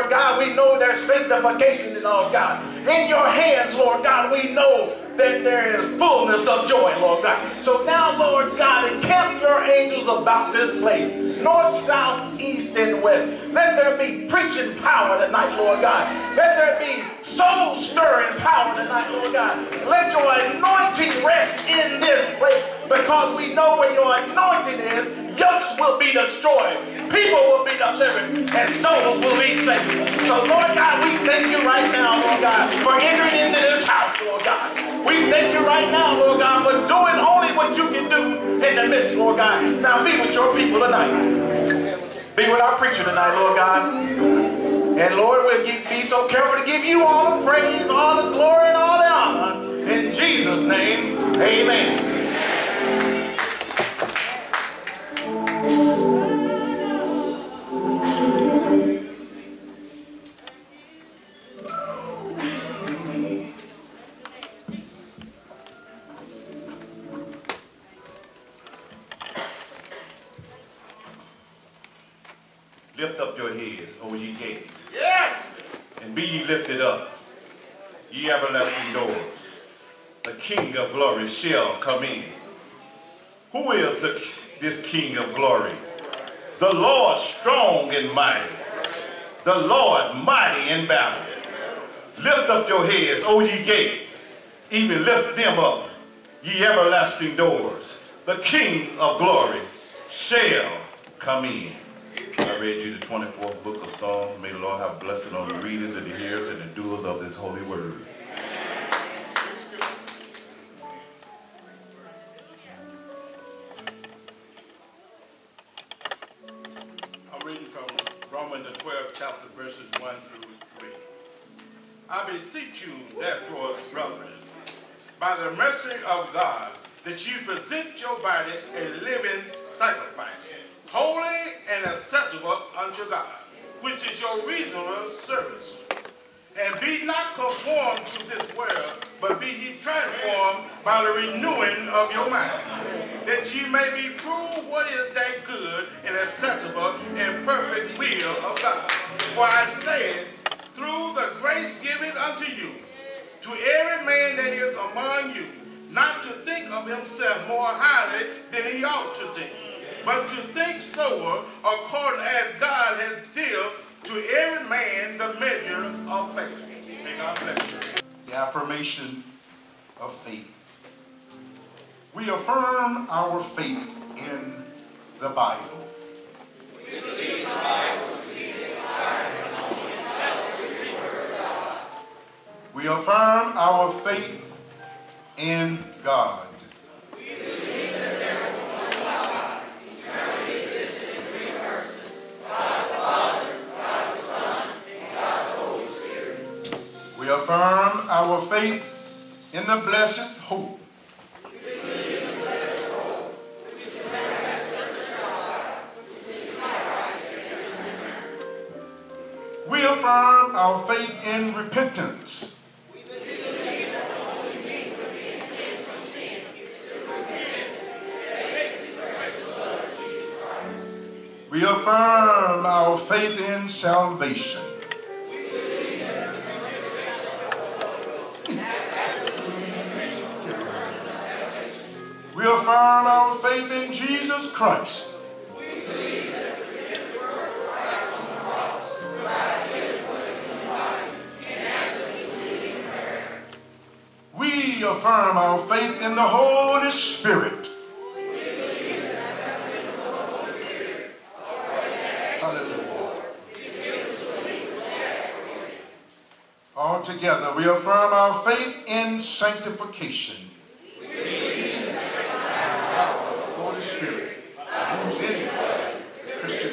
Lord God, we know there's sanctification, Lord God. In your hands, Lord God, we know that there is fullness of joy, Lord God. So now, Lord God, encamp your angels about this place, north, south, east, and west. Let there be preaching power tonight, Lord God. Let there be soul-stirring power tonight, Lord God. Let your anointing rest in this place, because we know where your anointing is, yokes will be destroyed, people will be delivered, and souls will be saved. So, Lord God, we thank you right now, Lord God, for entering into this house, Lord God. We thank you right now, Lord God, for doing only what you can do in the midst, Lord God. Now be with your people tonight. Be with our preacher tonight, Lord God. And Lord, we'll be so careful to give you all the praise, all the glory, and all the honor. In Jesus' name, amen. Lift up your heads, O ye gates. Yes! And be ye lifted up, ye everlasting doors. The King of glory shall come in. Who is this King of glory? The Lord strong and mighty. The Lord mighty in battle. Lift up your heads, O ye gates. Even lift them up, ye everlasting doors. The King of glory shall come in. I read you the 24th book of Psalms. May the Lord have blessing on the readers and the hearers and the doers of this holy word. I'm reading from Romans the 12th chapter, verses 1 through 3. I beseech you, therefore, brethren, by the mercy of God, that you present your body a living sacrifice, holy and acceptable unto God, which is your reasonable service. And be not conformed to this world, but be ye transformed by the renewing of your mind, that ye may be proved what is that good and acceptable and perfect will of God. For I say, through the grace given unto you, to every man that is among you, not to think of himself more highly than he ought to think, but to think sober, according as God has dealt to every man the measure of faith. May God bless you. The affirmation of faith. We affirm our faith in the Bible. We believe the Bible to be inspired and only infallible with the Word of God. We affirm our faith in God. We affirm our faith in the blessed hope. We believe in the blessed hope, which is the resurrection of God, which is Christ and return. We affirm our faith in repentance. We believe that the only means of being cleansed from sin is through repentance and faith in the precious blood of Jesus Christ. We affirm our faith in salvation. We affirm our faith in Jesus Christ. We believe that the finished work of Christ on the cross provides healing for the human body and answers to believing prayer. We affirm our faith in the Holy Spirit. We believe that the baptism of the Holy Spirit, according to Acts 2:4, is given to believers as for me. Altogether, we affirm our faith in sanctification. Spirit, who's in Christian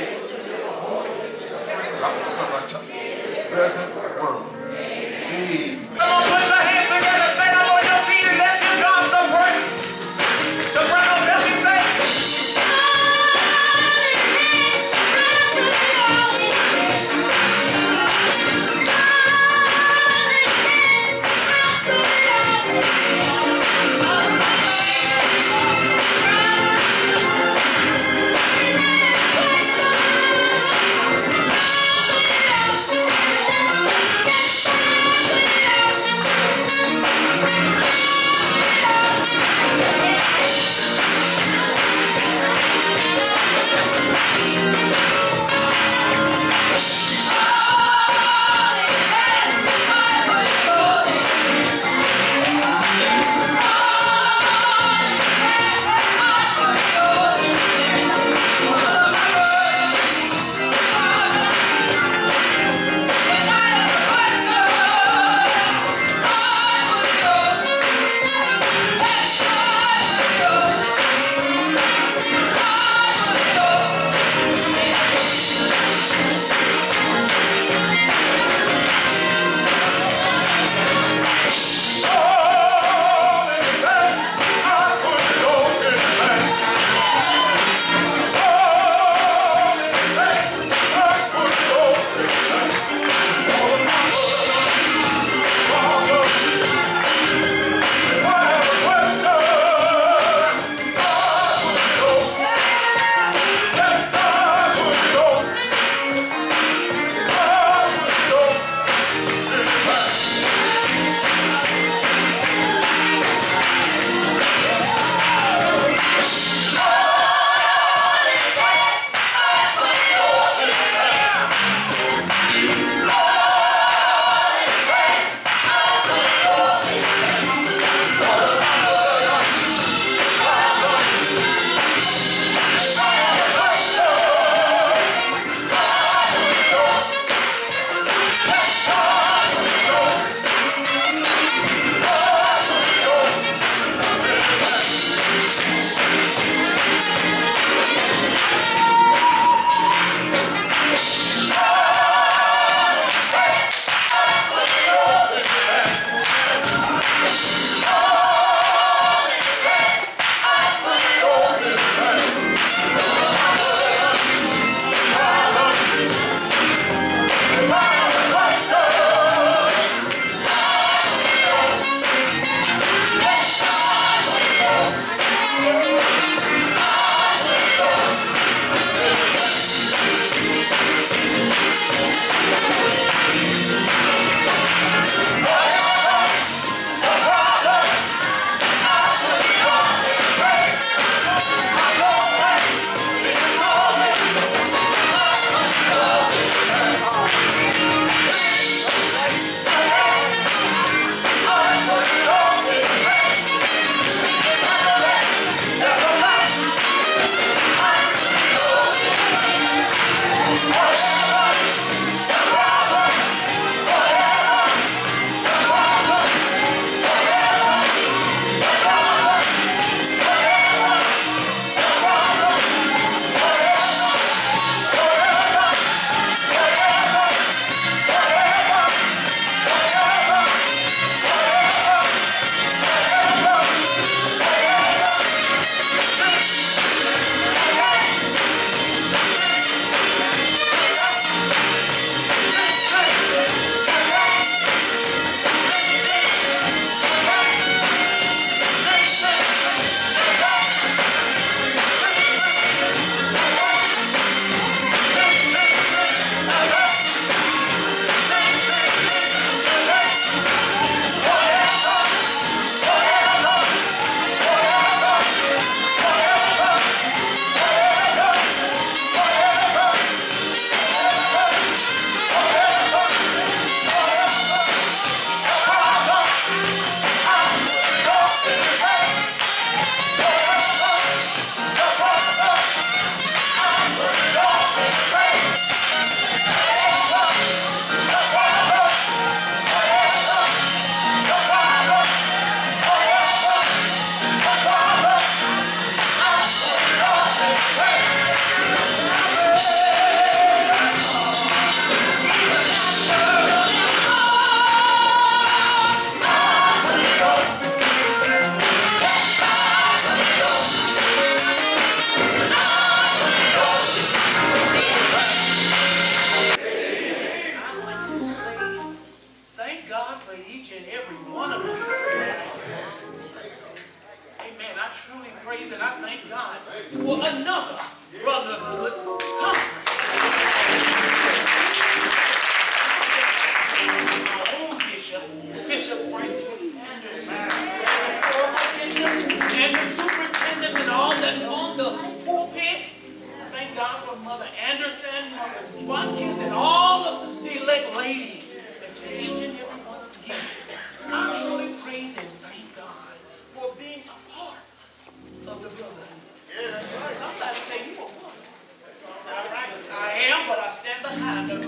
present world. Amen. Come on, put your hands together, stand up on your feet and let's give God some praise. Sopranos, help me say. another Brotherhood Conference. Our own bishop, Bishop Frank Anderson, all the bishops and the superintendents and all that's on the pulpit. Thank God for Mother Anderson, Mother Rodgers, and all of the elect ladies, and to each and every one of you. I truly praise and thank God for being a part of the brotherhood. Somebody say you are one. All right, I am, but I stand behind them.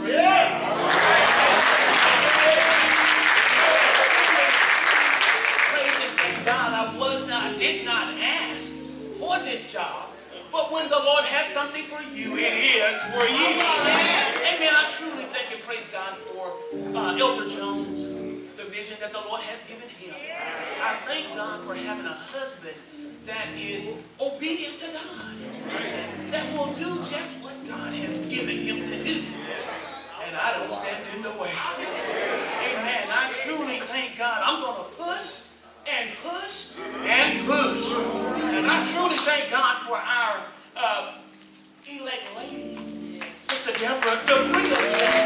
Praise and thank God. I did not ask for this job. But when the Lord has something for you, it is for you. Amen. I truly thank and praise God for Elder Jones, the vision that the Lord has given him. I thank God for having a husband that is obedient to God, that will do just what God has given him to do. And I don't stand in the way. Amen. I truly thank God. I'm going to push and push and push. And I truly thank God for our elect lady, Sister Darrell, the real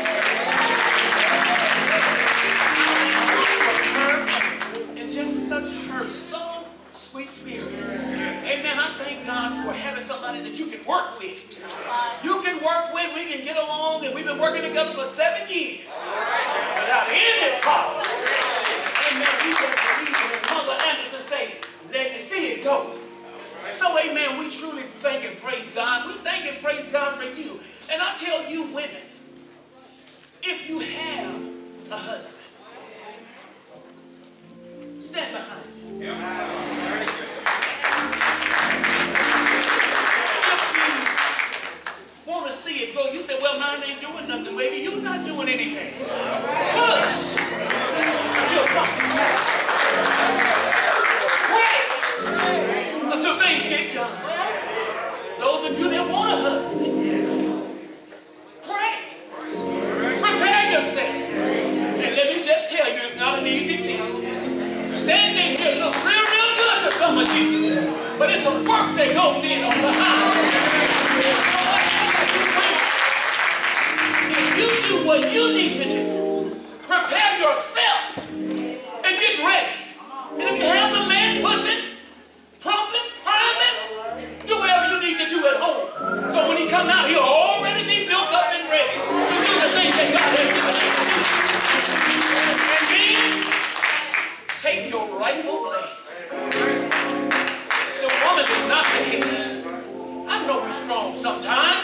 and just such her soul, sweet spirit. Amen. I thank God for having somebody that you can work with. You can work with, we can get along, and we've been working together for 7 years without any problem. Amen. We just believe in Mother Anderson say, let me see it go. So, amen, we truly thank and praise God. We thank and praise God for you. And I tell you women, if you have a husband, stand behind him. If you want to see it go, you say, well, mine ain't doing nothing, baby. You're not doing anything. Push until something happens. Pray until things get done. Those of you that want a husband, pray. Prepare yourself. And let me just tell you, it's not an easy feat. Standing here looks real good to some of you, but it's some work that goes in on behind. If you do what you need to do, prepare yourself and get ready. And if you have the man pushing, pumping, priming, do whatever you need to do at home. So when he come out, he'll already be built up and ready to do the things that God has given him to do. And then, take your rightful place. The woman is not the head. I know we're strong sometimes.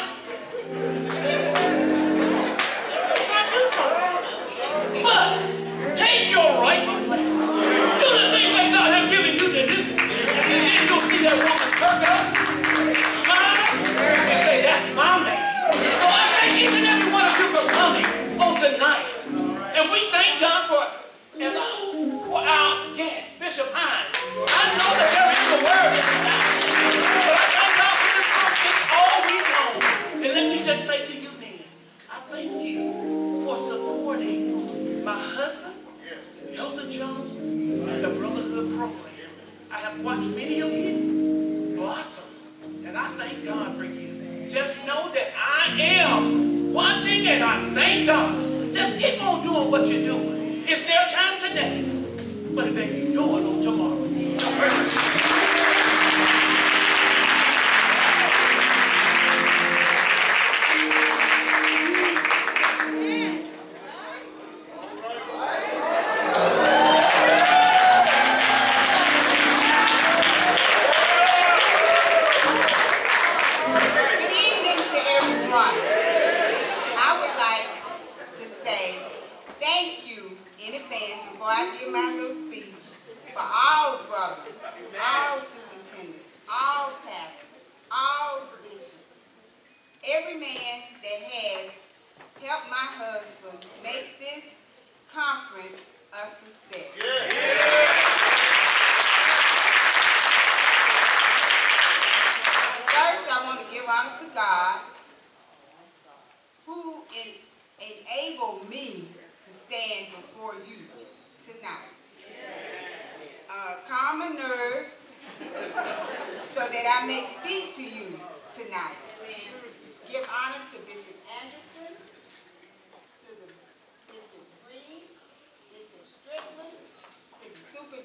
But take your rightful place. Do the things that God has given you to do. And then you'll see that woman perk up, smile, and say, that's my man. So I thank each and every one of you for coming on tonight. And we thank God for our guest, Bishop Hines. I know that there is a word in the house. But I thank God for this conference all week long. And let me just say to you, men, I thank you for supporting my husband, Elder Jones, and the Brotherhood program. I have watched many of you blossom, and I thank God for you. Just know that I am watching, and I thank God. Just keep on doing what you're doing. It's their time today, but it may be yours on tomorrow.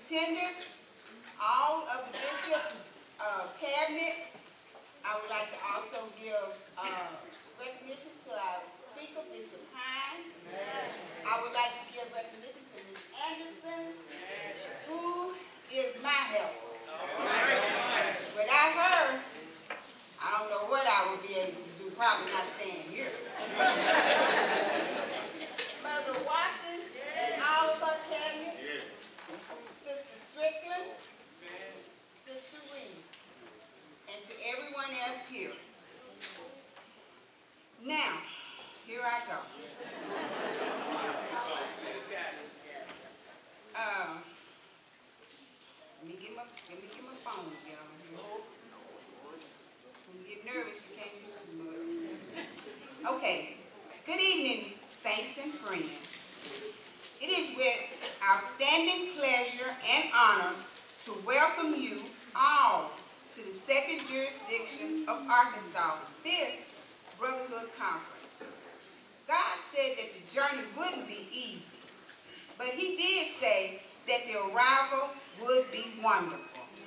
attendants, all of the bishop cabinet. I would like to also give recognition to our speaker, Bishop Hines. I would like to give recognition to Ms. Anderson, who is my helper. Without her, I don't know what I would be able to do, probably not staying here. Mother Watson and all of her cabinet, Sister Strickland, Sister Reed, and to everyone else here. Now, here I go. Let me get my phone, y'all. When you get nervous, you can't do too much. Okay. Good evening, saints and friends. It is with outstanding pleasure and honor to welcome you all to the 2nd Jurisdiction of Arkansas 5th Brotherhood Conference. God said that the journey wouldn't be easy, but he did say that the arrival would be wonderful.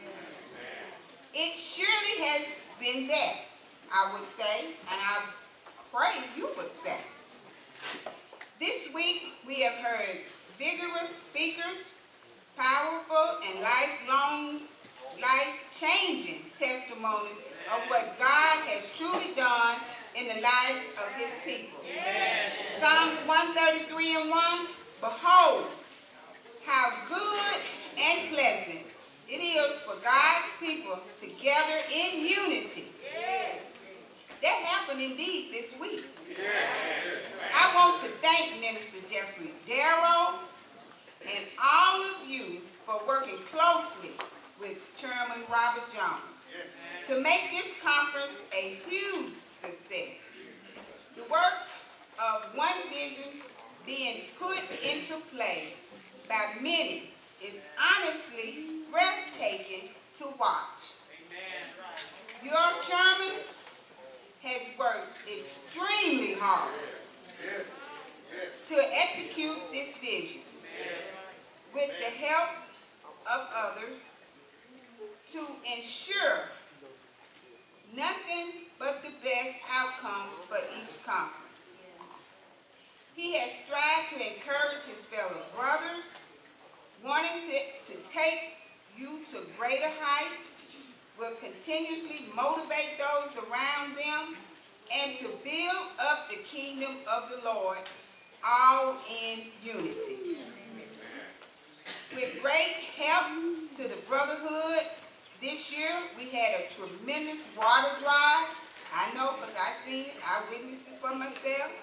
It surely has been that, I would say, and I pray you would say. This week we have heard vigorous speakers, powerful and life-changing testimonies of what God has truly done in the lives of his people. Psalms 133:1, behold, how good and pleasant it is for God's people to gather in unity. That happened indeed this week. I want to thank Minister Darrell and all of you for working closely with Chairman Robert Jones to make this conference a huge success. The work of one vision being put into play by many is honestly breathtaking to watch. Your chairman has worked extremely hard to execute this vision with the help of others to ensure nothing but the best outcome for each conference. He has strived to encourage his fellow brothers, wanting to take you to greater heights, will continuously motivate those around them, and to build up the kingdom of the Lord, all in unity. With great help to the brotherhood, this year we had a tremendous water drive. I know because I seen it, I witnessed it for myself.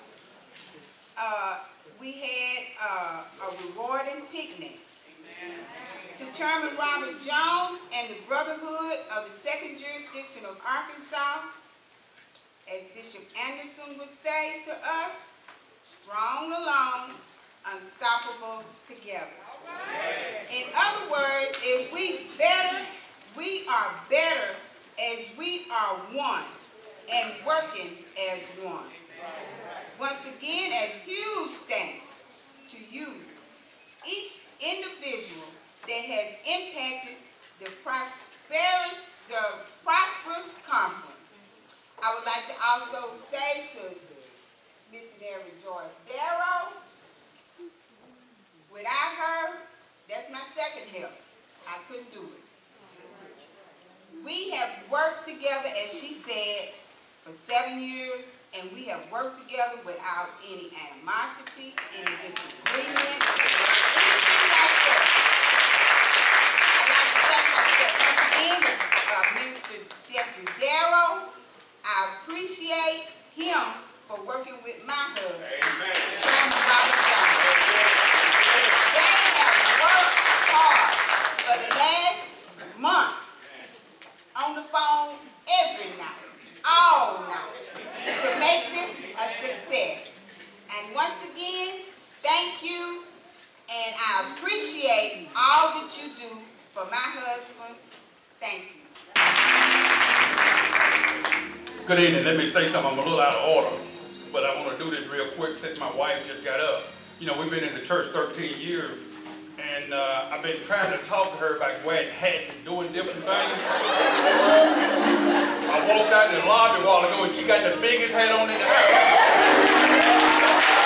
We had a rewarding picnic. To Chairman Robert Jones and the Brotherhood of the 2nd Jurisdiction of Arkansas, as Bishop Anderson would say to us, strong alone, unstoppable together. In other words, if we are better as we are one and working as one. Once again, a huge thank to you, each individual that has impacted the prosperous conference. I would like to also say to Missionary Joyce Darrell, without her, that's my second help. I couldn't do it. We have worked together, as she said, for 7 years, and we have worked together without any animosity, any disagreement, anything like that. I'd like to thank Minister Jeffrey Darrell. I appreciate him for working with my husband, Chairman Robert Jones. They have worked hard for the last month on the phone every night, all night, to make this a success. And once again, thank you, and I appreciate all that you do for my husband. Thank you. Good evening. Let me say something. I'm a little out of order, but I want to do this real quick since my wife just got up. You know, we've been in the church 13 years, and and I've been trying to talk to her about wearing hats and doing different things. I walked out in the lobby a while ago and she got the biggest hat on in the house.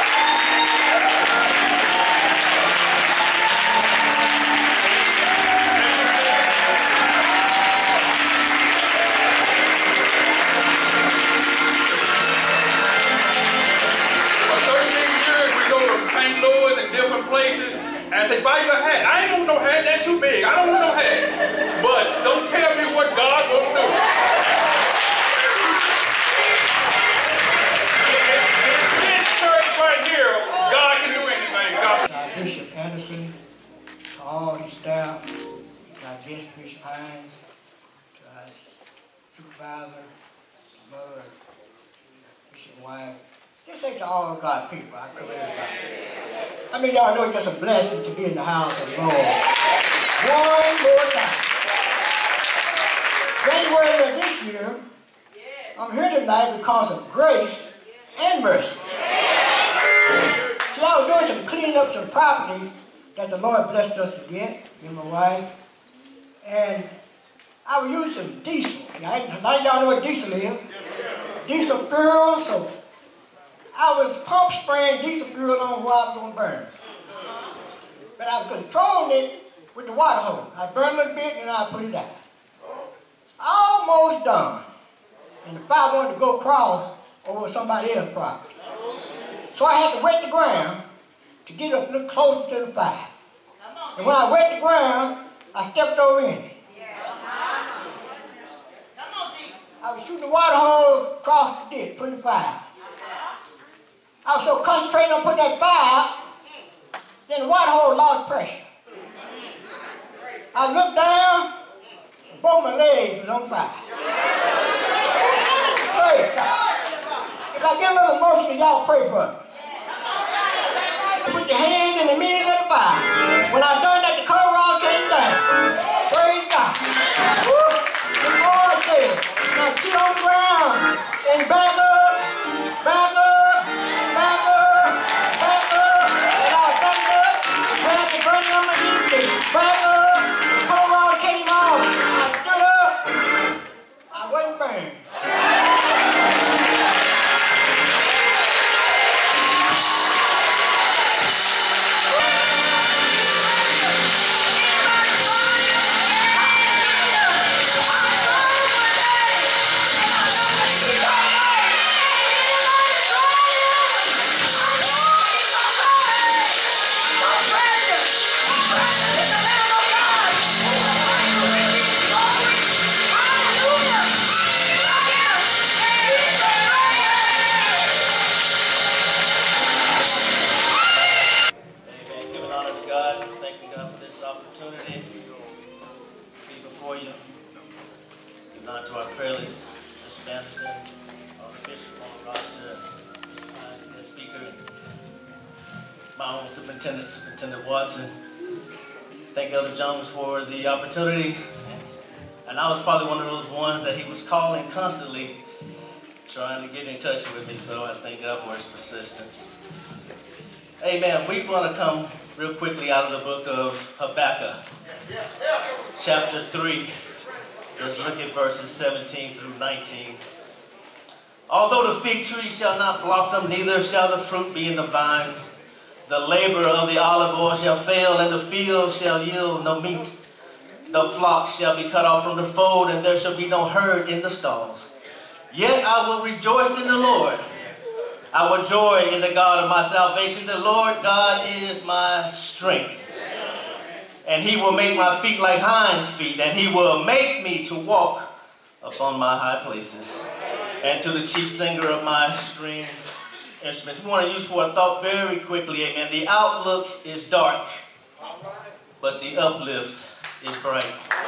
Different places, and I say, buy your hat. I ain't want no hat, that's too big. I don't want no hat. But don't tell me what God won't do. In this church right here, God can do anything. God. Bishop Anderson, to all his staff, to our guest Bishop Hines, to our supervisor, mother, Bishop White. Just say to all of God's people, I cover everybody. I mean, y'all know it's just a blessing to be in the house of the Lord. One more time. January of this year, I'm here tonight because of grace and mercy. See, I was doing some cleaning up some property that the Lord blessed us to get, me and my wife. And I was using some diesel. A lot of y'all know what diesel is. Diesel fuel, so I was pump spraying diesel fuel on what I was going to burn. But I was controlling it with the water hose. I burned a little bit and I put it out. Almost done. And the fire wanted to go across over somebody else's property. So I had to wet the ground to get up a little closer to the fire. And when I wet the ground, I stepped over in it. I was shooting the water hose across the ditch, putting the fire out. I was so concentrated on putting that fire out, then the water hose lost pressure. I looked down, and both my legs was on fire. Praise God. If I get a little emotional, y'all pray for me. Put your hand in the middle of the fire. When I done that, the coal rods came down. Praise God. Woo! The Lord said, now sit on the ground and back up, back up, back up, back up. And I backed up, grabbed the burning on my knees, back up, the coal rod came off. I stood up, I wasn't burned. Superintendent Watson. Thank Elder Jones for the opportunity. And I was probably one of those ones that he was calling constantly, trying to get in touch with me, so I thank God for his persistence. Amen. We want to come real quickly out of the book of Habakkuk, chapter 3. Let's look at verses 17 through 19. Although the fig tree shall not blossom, neither shall the fruit be in the vines, the labor of the olive oil shall fail, and the field shall yield no meat. The flock shall be cut off from the fold, and there shall be no herd in the stalls. Yet I will rejoice in the Lord. I will joy in the God of my salvation. The Lord God is my strength. And he will make my feet like hinds' feet, and he will make me to walk upon my high places. And to the chief singer of my string instruments. We want to use for a thought very quickly, amen. The outlook is dark, but the uplift is bright.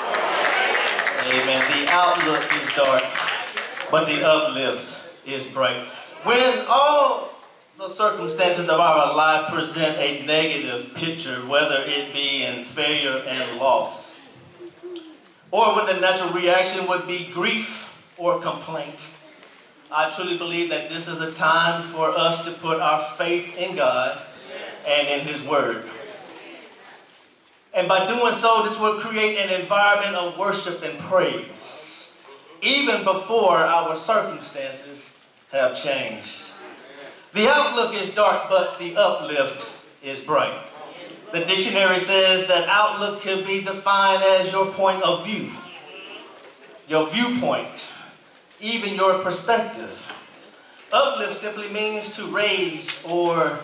Amen. The outlook is dark, but the uplift is bright. When all the circumstances of our life present a negative picture, whether it be in failure and loss, or when the natural reaction would be grief or complaint, I truly believe that this is a time for us to put our faith in God and in his word. And by doing so, this will create an environment of worship and praise, even before our circumstances have changed. The outlook is dark, but the uplift is bright. The dictionary says that outlook can be defined as your point of view, your viewpoint, even your perspective. Uplift simply means to raise or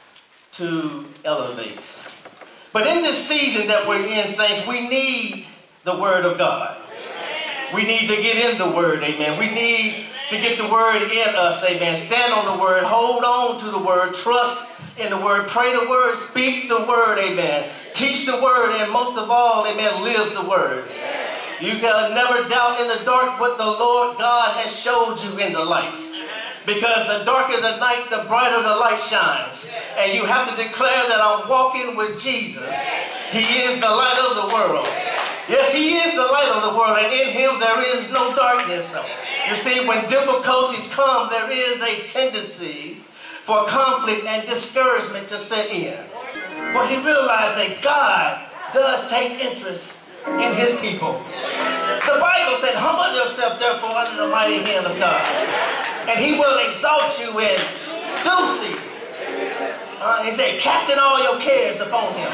to elevate. But in this season that we're in, saints, we need the Word of God. We need to get in the Word, amen. We need to get the Word in us, amen. Stand on the Word, hold on to the Word, trust in the Word, pray the Word, speak the Word, amen. Teach the Word, and most of all, amen, live the Word. You can never doubt in the dark what the Lord God has showed you in the light. Because the darker the night, the brighter the light shines. And you have to declare that I'm walking with Jesus. He is the light of the world. Yes, He is the light of the world, and in Him there is no darkness. You see, when difficulties come, there is a tendency for conflict and discouragement to set in. For He realized that God does take interest in His people. The Bible said, humble yourself therefore under the mighty hand of God, and He will exalt you in due season. He said, casting all your cares upon Him,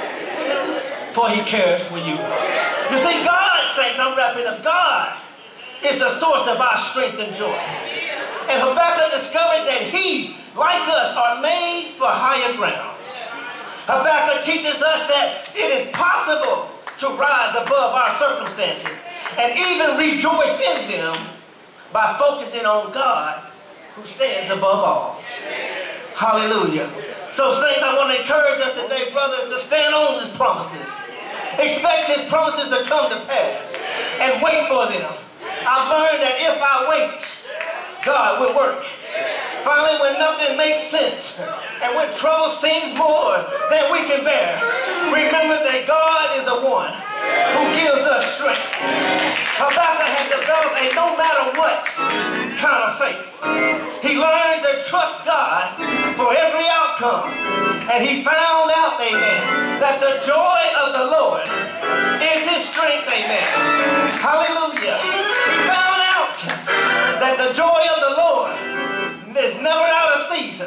for He cares for you. You see, God, saints, I'm wrapping up, God is the source of our strength and joy. And Habakkuk discovered that he, like us, are made for higher ground. Habakkuk teaches us that it is possible to rise above our circumstances and even rejoice in them by focusing on God who stands above all. Hallelujah. So, saints, I want to encourage us today, brothers, to stand on His promises. Expect His promises to come to pass and wait for them. I've learned that if I wait, God will work. Finally, when nothing makes sense and when trouble seems more than we can bear, remember that God is the one who gives us strength. Habakkuk had developed a no matter what kind of faith. He learned to trust God for every outcome. And he found out, amen, that the joy of the Lord is his strength, amen. Hallelujah. He found out that the joy of the Lord is never out of season.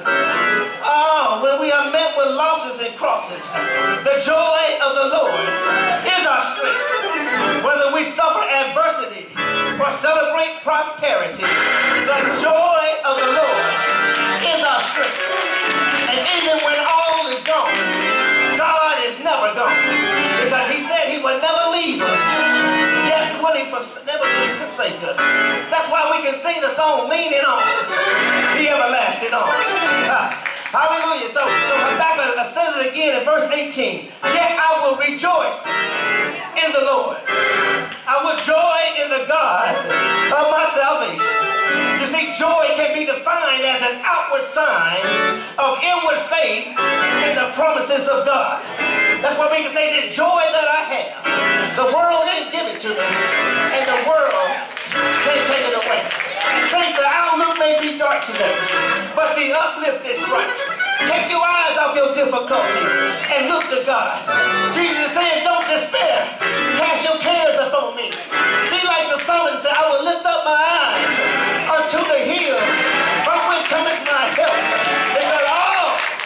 When we are met with losses and crosses, the joy of the Lord is our strength. Whether we suffer adversity or celebrate prosperity, the joy of the Lord is our strength. And even when all is gone, God is never gone. Because He said He would never leave us, yet never will forsake us. That's why we can sing the song, leaning on the everlasting arms. Hallelujah. So Habakkuk says it again in verse 18. Yet I will rejoice in the Lord. I will joy in the God of my salvation. You see, joy can be defined as an outward sign of inward faith in the promises of God. That's why we can say the joy that I have, the world didn't give it to me, and the world can't take it away. Saints, the outlook may be dark today, but the uplift is bright. Take your eyes off your difficulties and look to God. Jesus is saying, don't despair. Cast your cares upon me. Be like the psalmist said, I will lift up my eyes unto the hills, from which cometh my help. Because all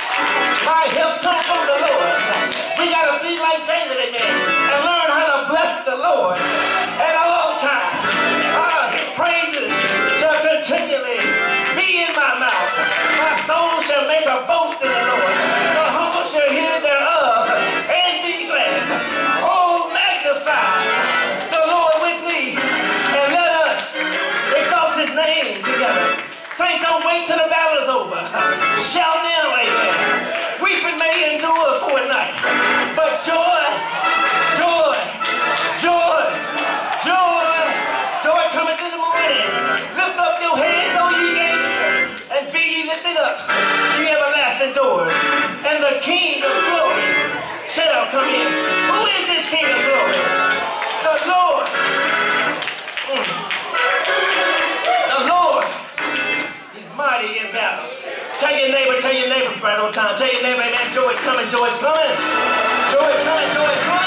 my help comes from the Lord. We got to be like David, amen, and learn how to bless the Lord at all times. His praises shall continually be in my mouth. My soul shall make a boast in the Lord. The humble shall hear thereof and be glad. Oh, magnify the Lord with me, and let us exalt His name together. Saints, don't wait till the battle is over. Shout now, amen. Weeping may endure for a night, but joy, joy, joy, joy, joy cometh in the morning. Lift up your heads, O ye gates, and be ye lifted up, ye everlasting doors, and the King of glory shall come in. Who is this King of glory? The Lord. The Lord. He's mighty in battle. Tell your neighbor right on time. Tell your neighbor, amen, joy is coming, joy is coming. Joy is coming, joy is coming.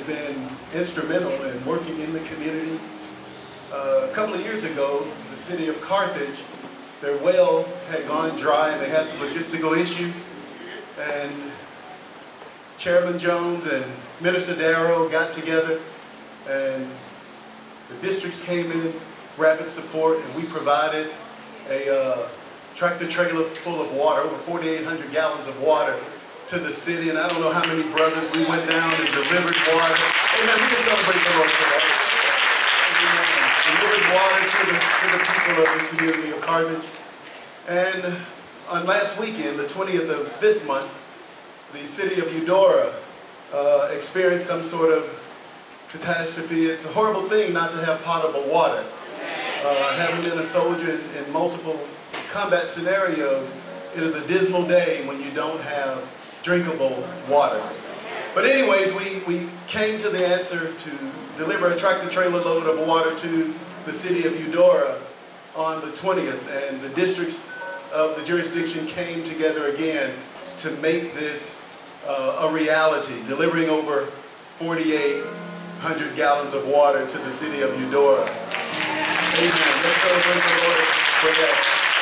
has been instrumental in working in the community. A couple of years ago, the city of Carthage, their well had gone dry and they had some logistical issues. And Chairman Jones and Minister Darrell got together, and the districts came in rapid support, and we provided a tractor trailer full of water, over 4,800 gallons of water to the city. And I don't know how many brothers we went down and delivered water. Amen. We can celebrate the Lord for that. Delivered water to the people of the community of Carthage. And on last weekend, the 20th of this month, the city of Eudora experienced some sort of catastrophe. It's a horrible thing not to have potable water. Having been a soldier in multiple combat scenarios, it is a dismal day when you don't have drinkable water. But anyways, we came to the answer to deliver a tractor trailer load of water to the city of Eudora on the 20th, and the districts of the jurisdiction came together again to make this a reality, delivering over 4,800 gallons of water to the city of Eudora. Amen. Let's celebrate the Lord for that.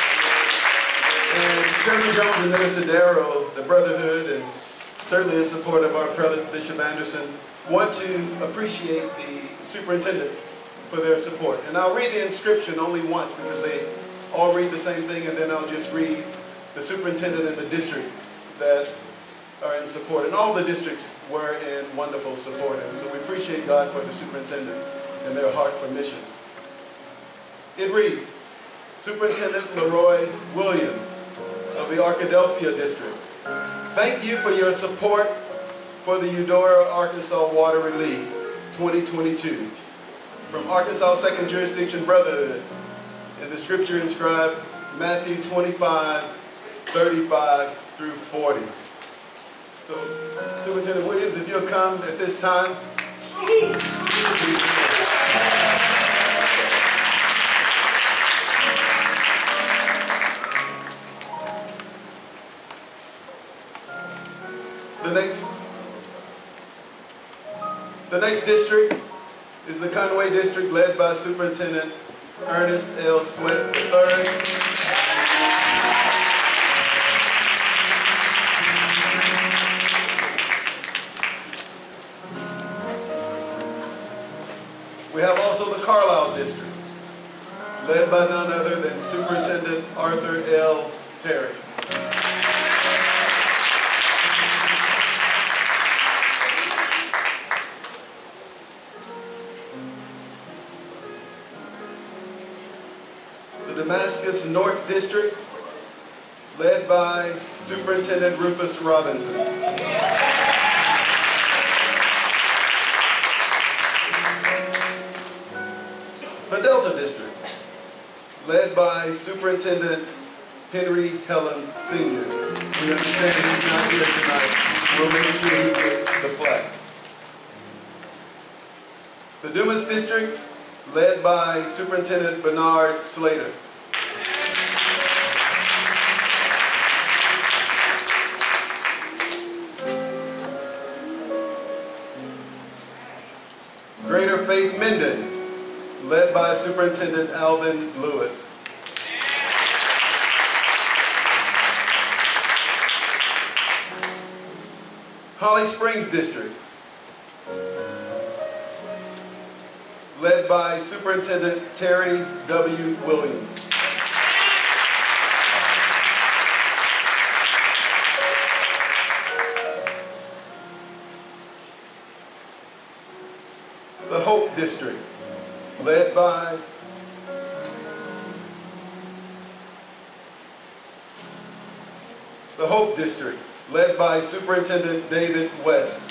And Chairman Jones and Minister Darrell, the Brotherhood, and certainly in support of our Prelate Bishop Anderson, want to appreciate the superintendents for their support. And I'll read the inscription only once because they all read the same thing, and then I'll just read the superintendent and the district that are in support. And all the districts were in wonderful support. And so we appreciate God for the superintendents and their heart for missions. It reads, Superintendent Leroy Williams of the Arkadelphia District, thank you for your support for the Eudora, Arkansas Water Relief 2022. From Arkansas 2nd Jurisdiction Brotherhood, and the scripture inscribed Matthew 25, 35 through 40. So, Superintendent Williams, if you'll come at this time. The next district is the Conway District, led by Superintendent Ernest L. Sweat III. We have also the Carlisle District, led by none other than Superintendent Arthur L. Terry. The Damascus North District, led by Superintendent Rufus Robinson. The Delta District, led by Superintendent Henry Hellens, Sr. We understand he's not here tonight. We'll make sure he gets the plaque. The Dumas District, led by Superintendent Bernard Slater. Greater Faith Minden, led by Superintendent Alvin Lewis. Holly Springs District, led by Superintendent Terry W. Williams. The Hope District, led by Superintendent David West.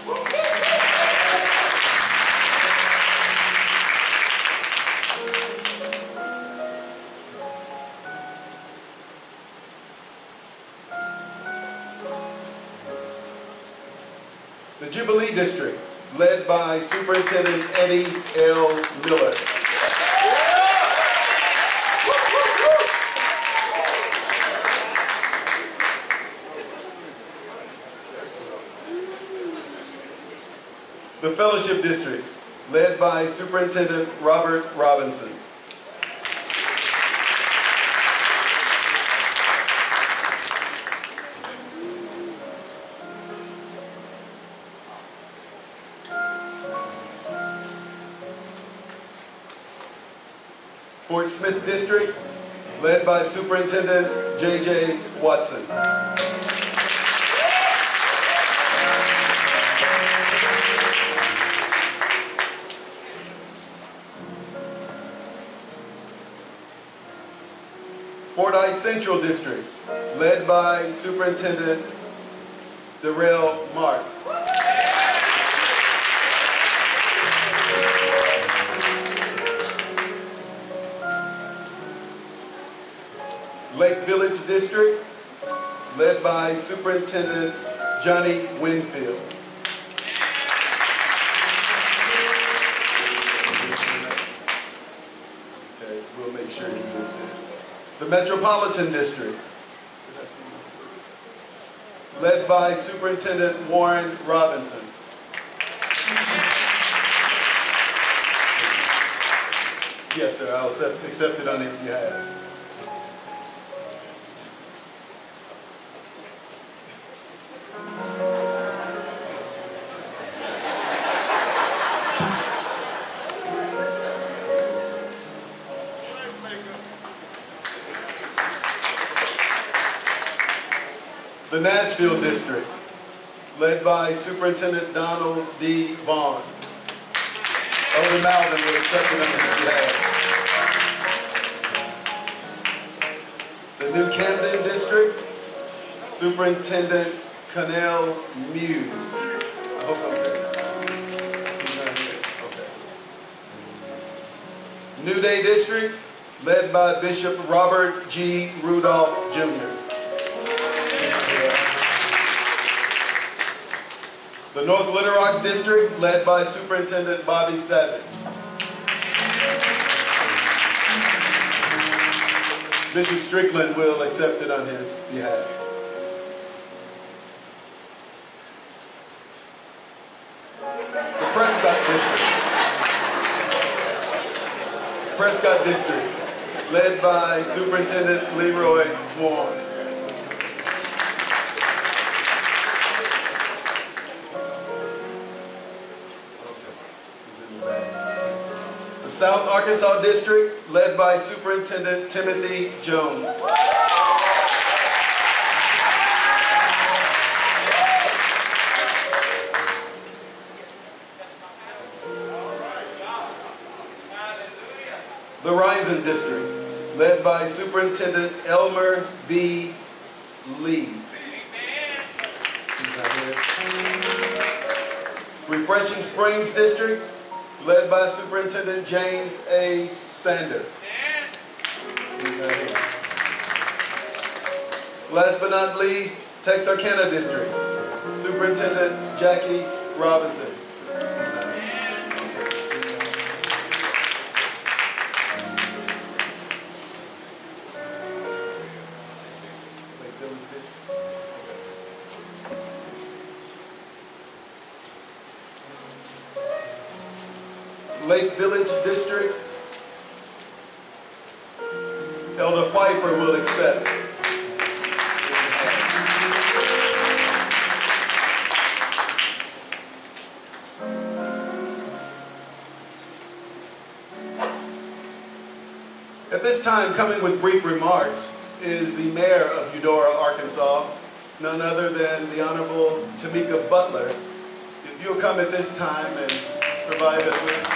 The Jubilee District, led by Superintendent Eddie L. Miller. The Fellowship District, led by Superintendent Robert Robinson. Fort Smith District, led by Superintendent J.J. Watson. Fordyce Central District, led by Superintendent Darrell Marks. Lake Village District, led by Superintendent Johnny Winfield. Okay, we'll make sure he gets it. The Metropolitan District, led by Superintendent Warren Robinson. Yes, sir, I'll accept it on his behalf. The Nashville District, led by Superintendent Donald D. Vaughn. Elder Malvin will accept it on his behalf. The New Camden District, Superintendent Connell Muse. I hope I'm saying that. He's not here. Okay. New Day District, led by Bishop Robert G. Rudolph, Jr. The North Little Rock District, led by Superintendent Bobby Savage. Bishop Strickland will accept it on his behalf. The Prescott District, led by Superintendent Leroy Swan. South Arkansas District, led by Superintendent Timothy Jones. The Risen District, led by Superintendent Elmer B. Lee. He's not here. Refreshing Springs District, led by Superintendent James A. Sanders. Last but not least, Texarkana District, Superintendent Jackie Robinson. Lake Village District, Elder Pfeiffer will accept. At this time, coming with brief remarks, is the mayor of Eudora, Arkansas, none other than the Honorable Tamika Butler. If you'll come at this time and provide us with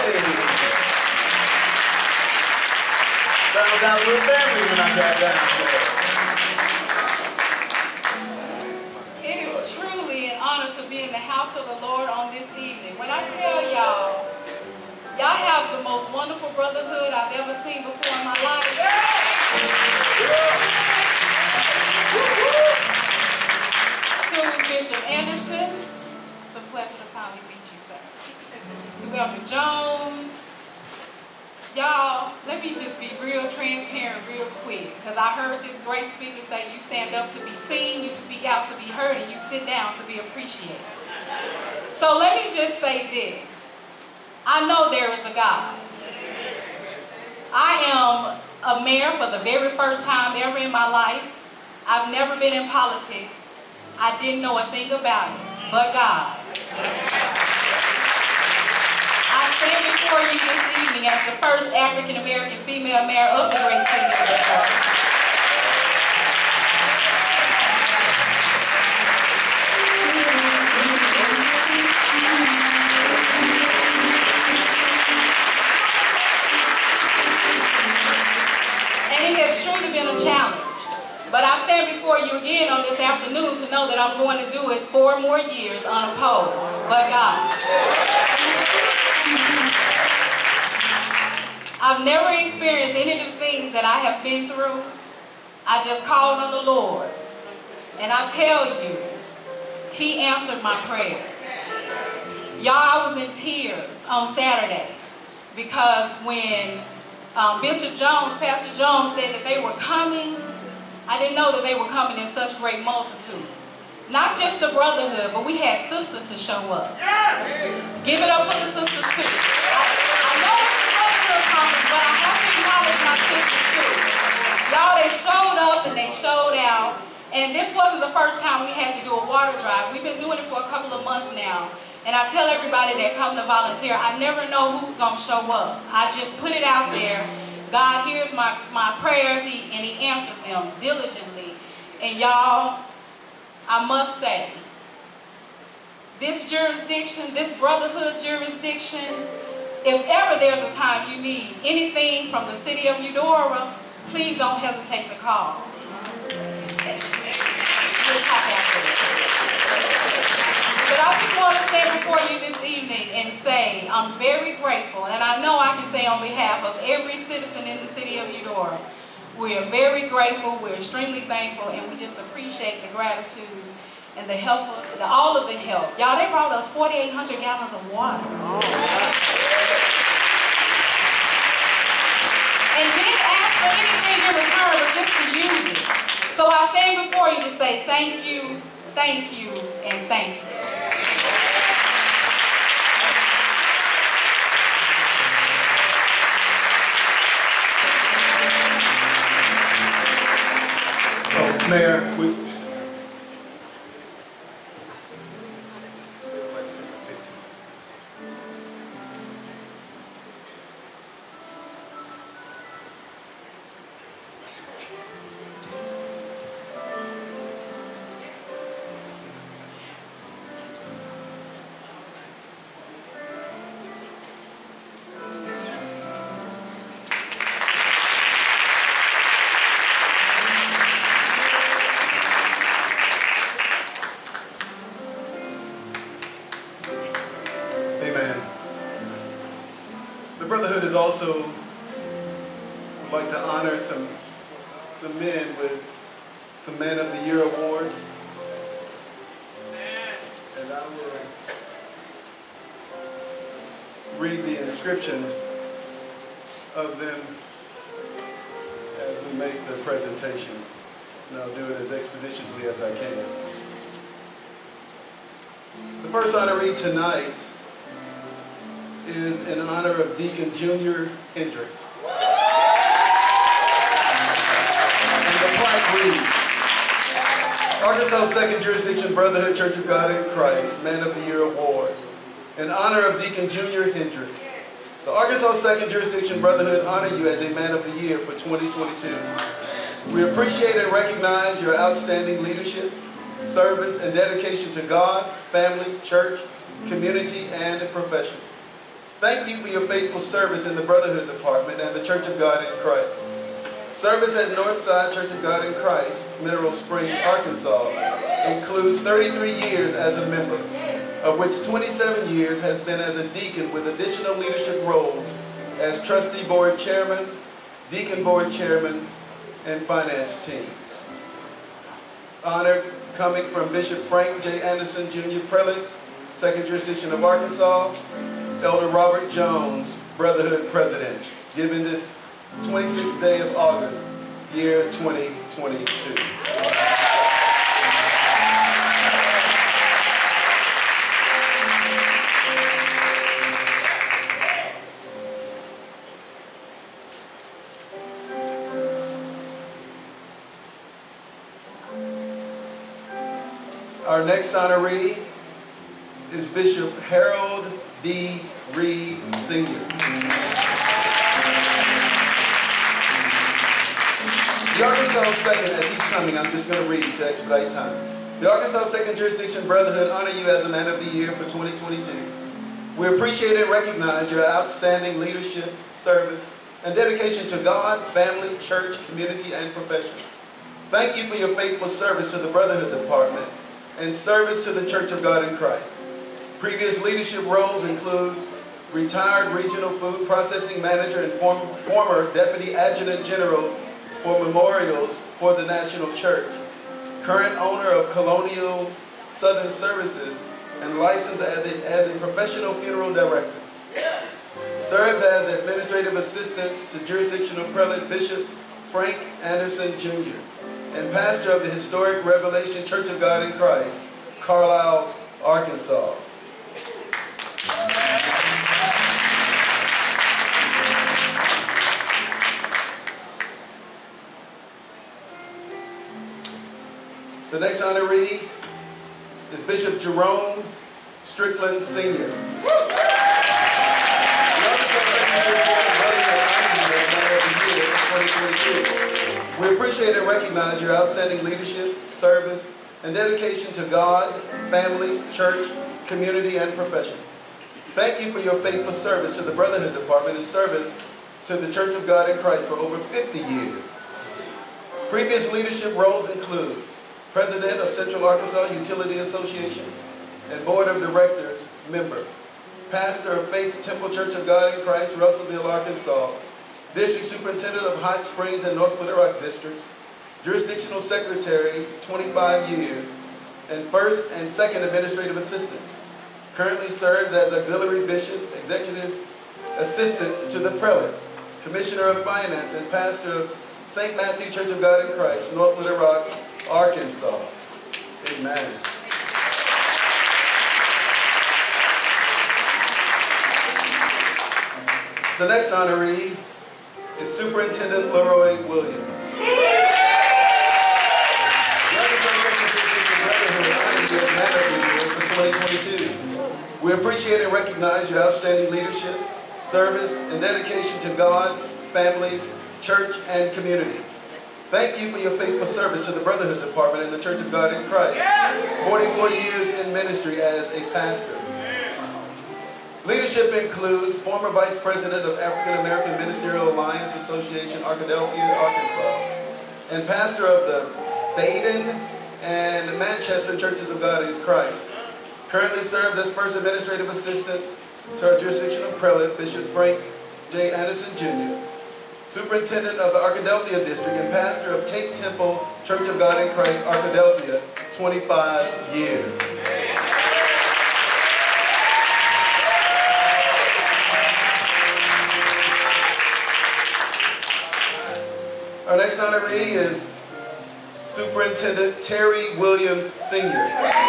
found out a little family when I got down there. It is truly an honor to be in the house of the Lord on this evening. When I tell y'all, y'all have the most wonderful brotherhood I've ever seen before in my life. To Bishop Anderson, it's a pleasure to finally meet you, sir. To Elder Jones, y'all, let me just be real transparent real quick, because I heard this great speaker say you stand up to be seen, you speak out to be heard, and you sit down to be appreciated. So let me just say this. I know there is a God. I am a mayor for the very first time ever in my life. I've never been in politics. I didn't know a thing about it, but God. I stand before you this evening as the first African-American female mayor of the great city of Detroit. It has truly been a challenge, but I stand before you again on this afternoon to know that I'm going to do it 4 more years unopposed, but God. I've never experienced any of the things that I have been through. I just called on the Lord, and I tell you, He answered my prayer. Y'all, I was in tears on Saturday because when Bishop Jones, Pastor Jones said that they were coming, I didn't know that they were coming in such great multitude. Not just the brotherhood, but we had sisters to show up. Give it up for the sisters too. I know it's the brotherhood conference, but I have to acknowledge my sisters too. Y'all, they showed up and they showed out. And this wasn't the first time we had to do a water drive. We've been doing it for a couple of months now. And I tell everybody that come to volunteer, I never know who's going to show up. I just put it out there. God hears my prayers, and He answers them diligently. And y'all, I must say, this jurisdiction, this brotherhood jurisdiction, if ever there's a time you need anything from the city of Eudora, please don't hesitate to call. We'll talk after this. But I just want to stand before you this evening and say I'm very grateful, and I know I can say on behalf of every citizen in the city of Eudora, we are very grateful, we're extremely thankful, and we just appreciate the gratitude and the help, all of the help. Y'all, they brought us 4,800 gallons of water. And didn't ask for anything in return, but just to use it. So I stand before you to say thank you, and thank you. Mayor, we also would like to honor some men with some Man of the Year awards. And I will read the inscription of them as we make the presentation. And I'll do it as expeditiously as I can. The first honoree tonight is in honor of Deacon Junior Hendricks. And the plaque reads, Arkansas 2nd Jurisdiction Brotherhood Church of God in Christ, Man of the Year Award, in honor of Deacon Junior Hendricks. The Arkansas 2nd Jurisdiction Brotherhood honor you as a Man of the Year for 2022. We appreciate and recognize your outstanding leadership, service, and dedication to God, family, church, community, and profession. Thank you for your faithful service in the Brotherhood Department and the Church of God in Christ. Service at Northside Church of God in Christ, Mineral Springs, Arkansas, includes 33 years as a member, of which 27 years has been as a deacon with additional leadership roles as trustee board chairman, deacon board chairman, and finance team. Honored coming from Bishop Frank J. Anderson, Jr. Prelate, 2nd Jurisdiction of Arkansas, Elder Robert Jones, Brotherhood President, given this 26th day of August, year 2022. Our next honoree is Bishop Harold D. Reed, Sr. The Arkansas 2nd, as he's coming, I'm just going to read to expedite time. The Arkansas 2nd Jurisdiction Brotherhood honor you as a Man of the Year for 2022. We appreciate and recognize your outstanding leadership, service, and dedication to God, family, church, community, and profession. Thank you for your faithful service to the Brotherhood Department and service to the Church of God in Christ. Previous leadership roles include retired regional food processing manager and former deputy adjutant general for memorials for the National Church, current owner of Colonial Southern Services, and licensed as a professional funeral director. Serves as administrative assistant to jurisdictional prelate Bishop Frank Anderson Jr. and pastor of the historic Revelation Church of God in Christ, Carlisle, Arkansas. The next honoree is Bishop Jerome Strickland Sr. We appreciate and recognize your outstanding leadership, service, and dedication to God, family, church, community, and profession. Thank you for your faithful service to the Brotherhood Department and service to the Church of God in Christ for over 50 years. Previous leadership roles include President of Central Arkansas Utility Association and Board of Directors member, Pastor of Faith Temple Church of God in Christ, Russellville, Arkansas, District Superintendent of Hot Springs and North Little Rock Districts, Jurisdictional Secretary, 25 years, and First and Second Administrative Assistant. Currently serves as Auxiliary Bishop, Executive Assistant to the Prelate, Commissioner of Finance, and Pastor of St. Matthew Church of God in Christ, North Little Rock, Arkansas. Amen. The next honoree is Superintendent Leroy Williams. For 2022. We appreciate and recognize your outstanding leadership, service, and dedication to God, family, church, and community. Thank you for your faithful service to the Brotherhood Department and the Church of God in Christ. 44 years in ministry as a pastor. Leadership includes former Vice President of African American Ministerial Alliance Association, Arkadelphia, Arkansas, and pastor of the Baden and Manchester Churches of God in Christ. Currently serves as First Administrative Assistant to our jurisdictional prelate, Bishop Frank J. Anderson Jr., Superintendent of the Arkadelphia District and pastor of Tate Temple Church of God in Christ, Arkadelphia, 25 years. Our next honoree is Superintendent Terry Williams, Sr.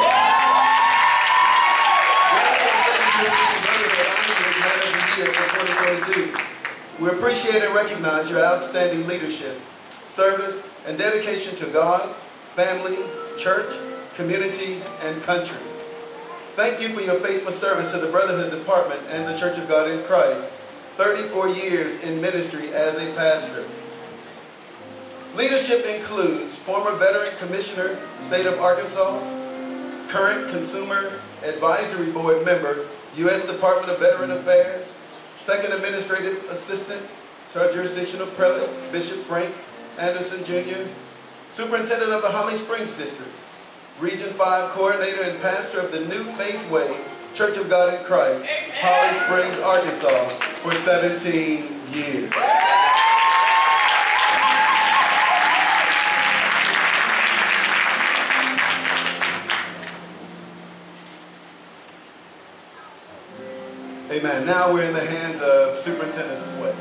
We appreciate and recognize your outstanding leadership, service, and dedication to God, family, church, community, and country. Thank you for your faithful service to the Brotherhood Department and the Church of God in Christ, 34 years in ministry as a pastor. Leadership includes former Veteran Commissioner, State of Arkansas, current Consumer Advisory Board member, U.S. Department of Veteran Affairs, Second Administrative Assistant to our jurisdictional prelate, Bishop Frank Anderson Jr., Superintendent of the Holly Springs District, Region 5 Coordinator and Pastor of the New Faith Way Church of God in Christ, Holly Springs, Arkansas, for 17 years. Amen. Now we're in the hands of Superintendent Sweat.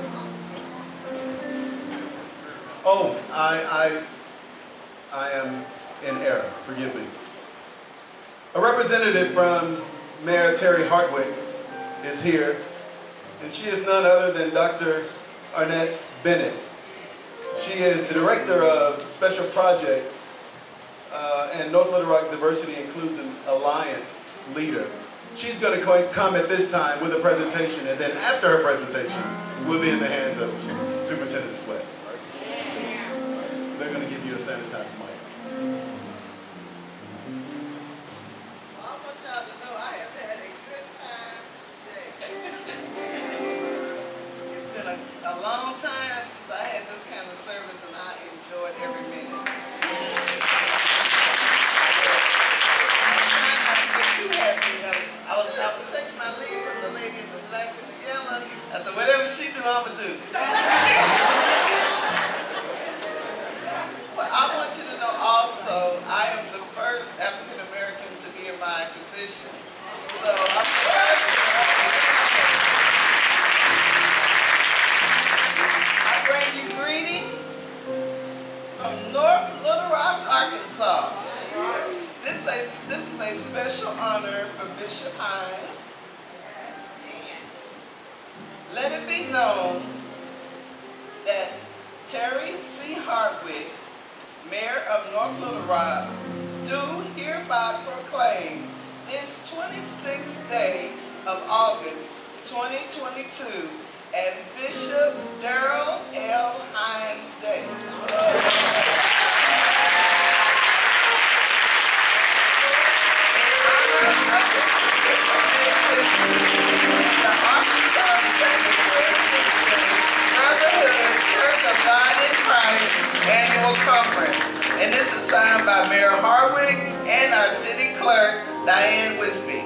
Oh, I am in error. Forgive me. A representative from Mayor Terry Hartwick is here, and she is none other than Dr. Arnett Bennett. She is the Director of Special Projects and North Little Rock Diversity Inclusion Alliance leader. She's going to come at this time with a presentation, and then after her presentation, we'll be in the hands of Superintendent Sweat. They're going to give you a sanitized mic. I want y'all to know I have had a good time today. It's been a long time since I had this kind of service, and I enjoyed every minute. Too happy. I was taking my leave from the lady in the black and the yellow. I said, whatever she do, I'm gonna do. But I want you to know also, I am the first African American to be in my position. So I'm surprised. I bring you greetings from North Little Rock, Arkansas. This is a special honor for Bishop Hines. Let it be known that Terry C. Hartwick, Mayor of North Little Rock, do hereby proclaim this 26th day of August 2022 as Bishop Darrell L. Hines Day. The Arkansas Second Jurisdiction Brotherhood Church of God in Christ Annual Conference. And this is signed by Mayor Hartwick and our city clerk, Diane Wisby.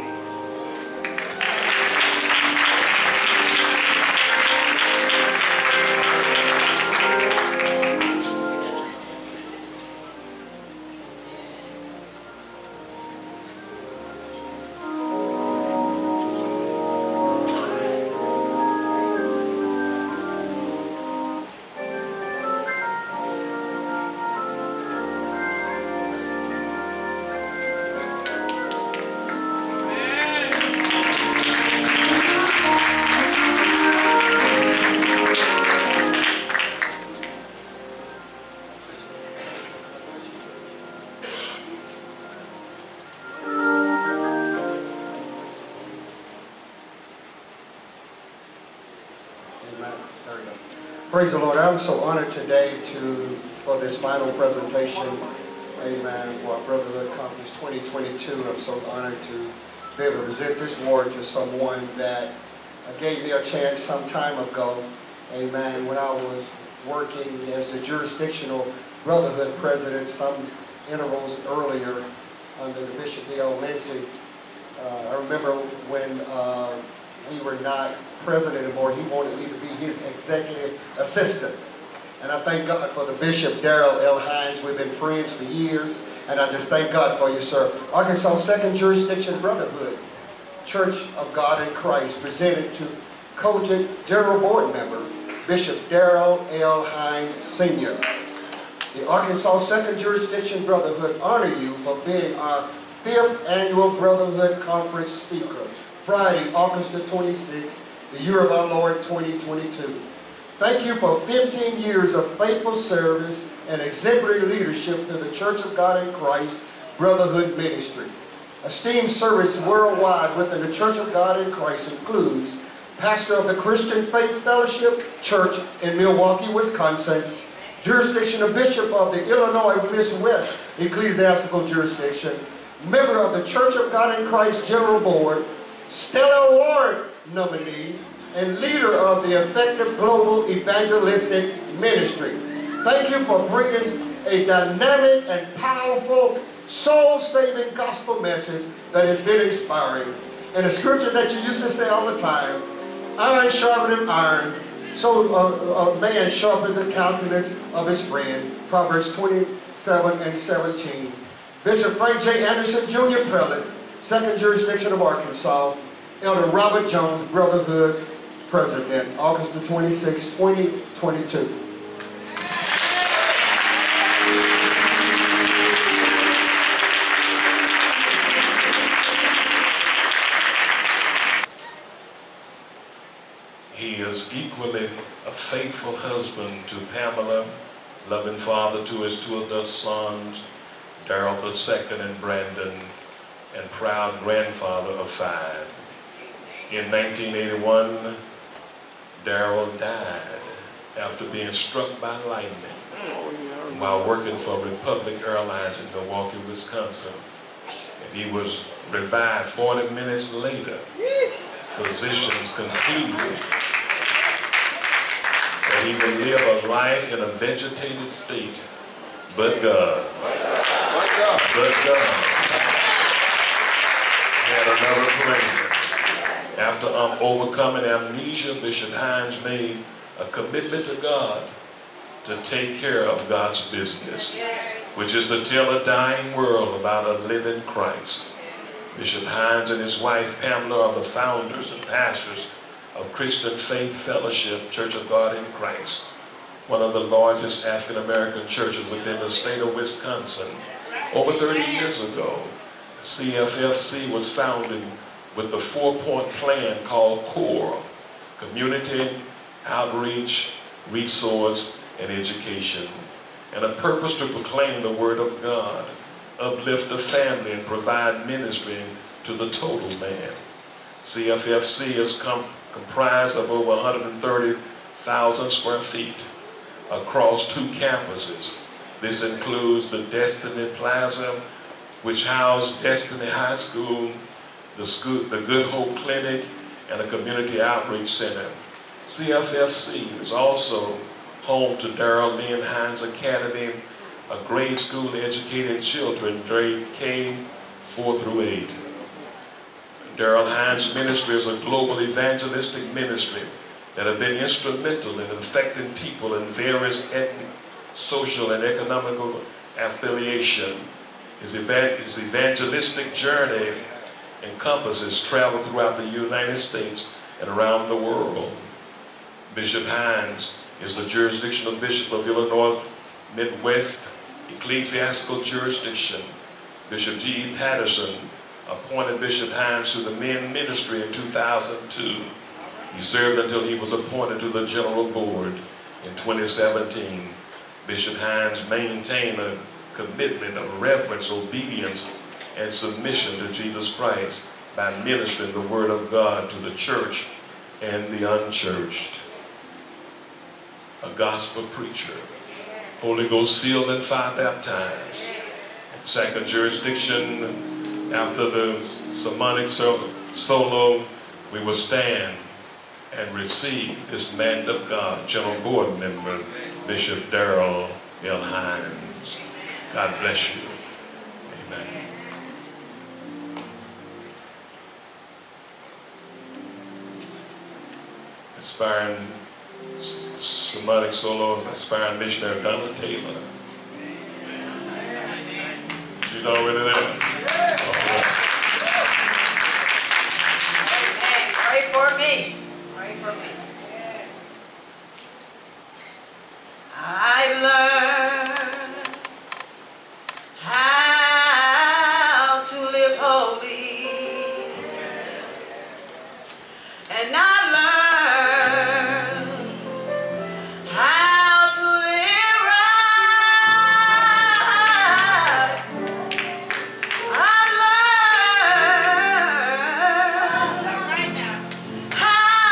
Praise the Lord. I'm so honored today for this final presentation, amen, for our Brotherhood Conference 2022. I'm so honored to be able to present this word to someone that gave me a chance some time ago, amen, when I was working as the jurisdictional Brotherhood president some intervals earlier under the Bishop D.L. Lindsay. I remember when we were not president anymore, he wanted me to be his executive assistant. And I thank God for the Bishop Darrell L. Hines. We've been friends for years, and I just thank God for you, sir. Arkansas Second Jurisdiction Brotherhood Church of God in Christ presented to COGIC General Board Member Bishop Darrell L. Hines Sr. The Arkansas Second Jurisdiction Brotherhood honor you for being our 5th annual Brotherhood Conference speaker, Friday, August the 26th, the year of our Lord 2022. Thank you for 15 years of faithful service and exemplary leadership to the Church of God in Christ Brotherhood Ministry. Esteemed service worldwide within the Church of God in Christ includes pastor of the Christian Faith Fellowship Church in Milwaukee, Wisconsin, jurisdictional bishop of the Illinois Midwest Ecclesiastical Jurisdiction, member of the Church of God in Christ General Board, Stellar Award nominee, and leader of the Effective Global Evangelistic Ministry. Thank you for bringing a dynamic and powerful, soul-saving gospel message that has been inspiring. And a scripture that you used to say all the time, iron sharpeneth iron, so a man sharpened the countenance of his friend. Proverbs 27:17. Bishop Frank J. Anderson, Jr. Prelate, Second Jurisdiction of Arkansas. Elder Robert Jones, Brotherhood President, August the 26th, 2022. He is equally a faithful husband to Pamela, loving father to his 2 adult sons, Darrell II and Brandon, and proud grandfather of 5. In 1981, Darrell died after being struck by lightning while working for Republic Airlines in Milwaukee, Wisconsin. And he was revived 40 minutes later. Physicians concluded that he would live a life in a vegetated state, but God had another plan. After overcoming amnesia, Bishop Hines made a commitment to God to take care of God's business, which is to tell a dying world about a living Christ. Bishop Hines and his wife Pamela are the founders and pastors of Christian Faith Fellowship Church of God in Christ, one of the largest African American churches within the state of Wisconsin. Over 30 years ago, CFFC was founded with the 4-point plan called CORE: Community, Outreach, Resource, and Education, and a purpose to proclaim the Word of God, uplift the family, and provide ministry to the total man. CFFC is comprised of over 130,000 square feet across 2 campuses. This includes the Destiny Plaza, which housed Destiny High School, the Good Hope Clinic, and a community outreach center. CFFC is also home to Darrell Lynn Hines Academy, a grade school educating children grade K 4 through 8. Darrell Hines Ministry is a global evangelistic ministry that have been instrumental in affecting people in various ethnic, social, and economical affiliation. His evangelistic journey encompasses travel throughout the United States and around the world. Bishop Hines is the jurisdictional bishop of Illinois Midwest Ecclesiastical Jurisdiction. Bishop G.E. Patterson appointed Bishop Hines to the men ministry in 2002. He served until he was appointed to the General Board in 2017. Bishop Hines maintained a commitment of reverence, obedience, and submission to Jesus Christ by ministering the Word of God to the church and the unchurched. A gospel preacher, Holy Ghost filled and fire baptized. Second jurisdiction, after the sermonic solo, we will stand and receive this man of God, General Board Member, Bishop Darrell L. Hines. God bless you. Amen. Aspiring sermonic solo, aspiring missionary Donna Taylor. She's already there. Pray for me. Pray for me. I learned how to live holy, and I learned how to live right. I learned how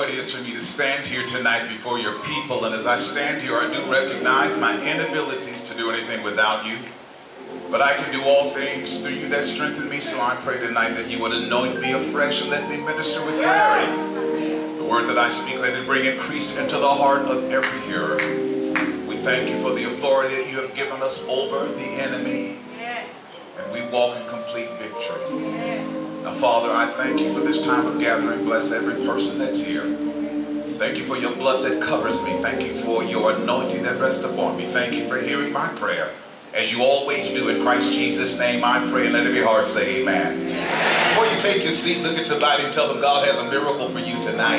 joy it is for me to stand here tonight before your people. And as I stand here, I do recognize my inabilities to do anything without you. But I can do all things through you that strengthen me. So I pray tonight that you would anoint me afresh and let me minister with clarity. The word that I speak, let it bring increase into the heart of every hearer. We thank you for the authority that you have given us over the enemy. And we walk in complete victory. Now, Father, I thank you for this time of gathering. Bless every person that's here. Thank you for your blood that covers me. Thank you for your anointing that rests upon me. Thank you for hearing my prayer. As you always do, in Christ Jesus' name I pray, and let every heart say amen. Amen. Before you take your seat, look at somebody and tell them God has a miracle for you tonight.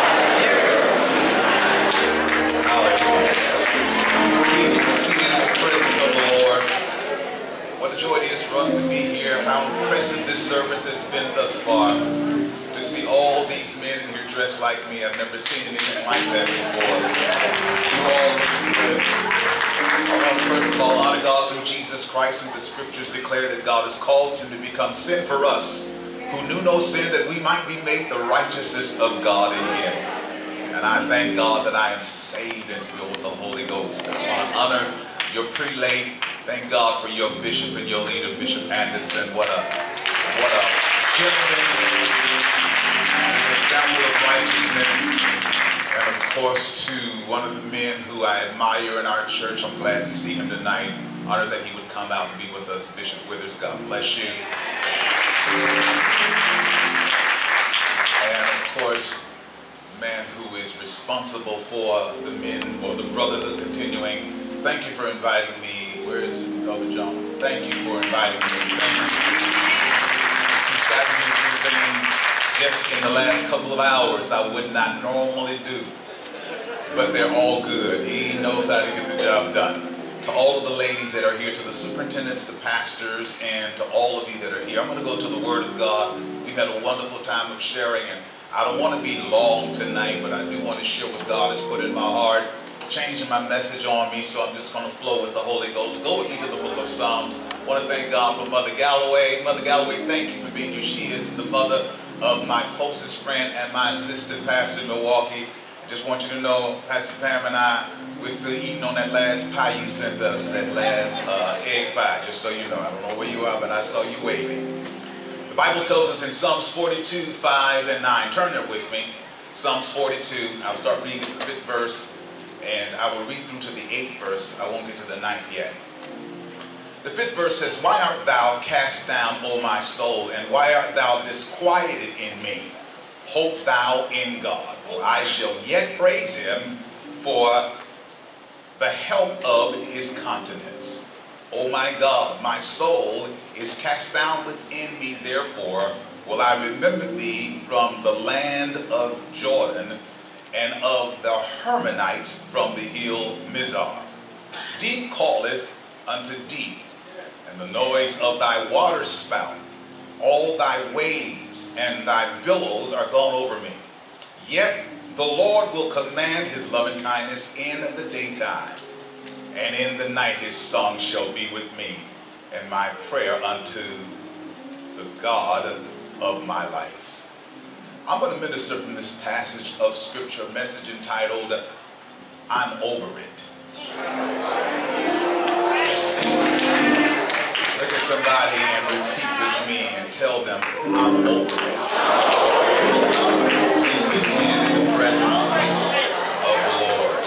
Hallelujah. Please be seated in the presence of the Lord. What a joy it is for us to be here. How impressive this service has been thus far. To see all these men in here dressed like me. I've never seen anything like that before. You all look good. First of all, honor God through Jesus Christ, and the scriptures declare that God has caused him to become sin for us, who knew no sin, that we might be made the righteousness of God in him. And I thank God that I am saved and filled with the Holy Ghost. I want to honor your prelate. Thank God for your bishop and your leader, Bishop Anderson. What a gentleman, an example of righteousness. And of course, to one of the men who I admire in our church, I'm glad to see him tonight. Honored that he would come out and be with us, Bishop Withers. God bless you. And of course, the man who is responsible for the men or the brotherhood continuing. Thank you for inviting me. Where is Brother Jones? Thank you for inviting me. Thank you. He's gotten me to do things just in the last couple of hours I would not normally do. But they're all good. He knows how to get the job done. To all of the ladies that are here, to the superintendents, the pastors, and to all of you that are here, I'm going to go to the Word of God. We had a wonderful time of sharing, and I don't want to be long tonight, but I do want to share what God has put in my heart, changing my message on me, so I'm just going to flow with the Holy Ghost. Go with me to the book of Psalms. I want to thank God for Mother Galloway. Mother Galloway, thank you for being here. She is the mother of my closest friend and my assistant pastor in Milwaukee. I just want you to know, Pastor Pam and I, we're still eating on that last pie you sent us, that last egg pie, just so you know. I don't know where you are, but I saw you waving. The Bible tells us in Psalms 42, 5 and 9. Turn there with me. Psalms 42. I'll start reading the 5th verse, and I will read through to the 8th verse. I won't get to the 9th yet. The 5th verse says, "Why art thou cast down, O my soul, and why art thou disquieted in me? Hope thou in God, for I shall yet praise him for the help of his countenance. O my God, my soul is cast down within me, therefore will I remember thee from the land of Jordan, and of the Hermonites from the hill Mizar. Deep calleth unto deep, and the noise of thy water spout. All thy waves and thy billows are gone over me. Yet the Lord will command his loving kindness in the daytime, and in the night his song shall be with me, and my prayer unto the God of my life." I'm going to minister from this passage of scripture, a message entitled, "I'm Over It." Look at somebody and repeat with me and tell them, "I'm over it." Please be seated in the presence of the Lord.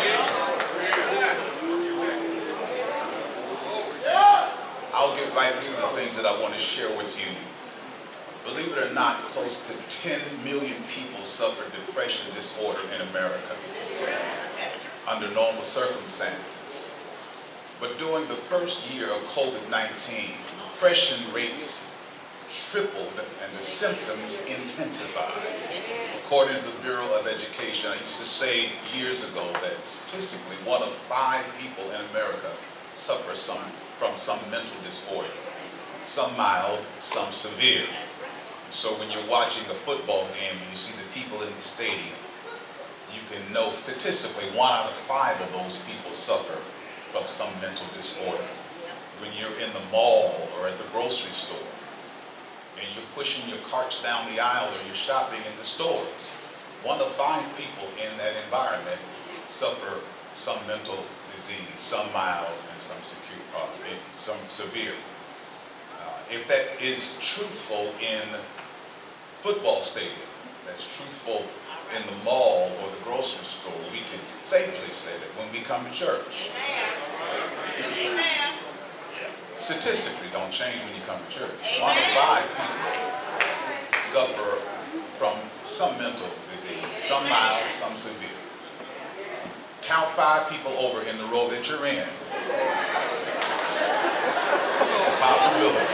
I'll get right to the things that I want to share with you. Believe it or not, close to 10 million people suffer depression disorder in America under normal circumstances. But during the first year of COVID-19, depression rates tripled and the symptoms intensified. According to the Bureau of Education, I used to say years ago that statistically 1 of 5 people in America suffer from some mental disorder, some mild, some severe. So when you're watching a football game and you see the people in the stadium, you can know statistically 1 out of 5 of those people suffer from some mental disorder. When you're in the mall or at the grocery store and you're pushing your carts down the aisle or you're shopping in the stores, 1 of 5 people in that environment suffer some mental disease, some mild and some severe. If that is truthful in football stadium, that's truthful in the mall or the grocery store, we can safely say that when we come to church. Amen. Statistically, don't change when you come to church. Amen. 1 of 5 people suffer from some mental disease, some mild, some severe. Count 5 people over in the row that you're in. It's a possibility.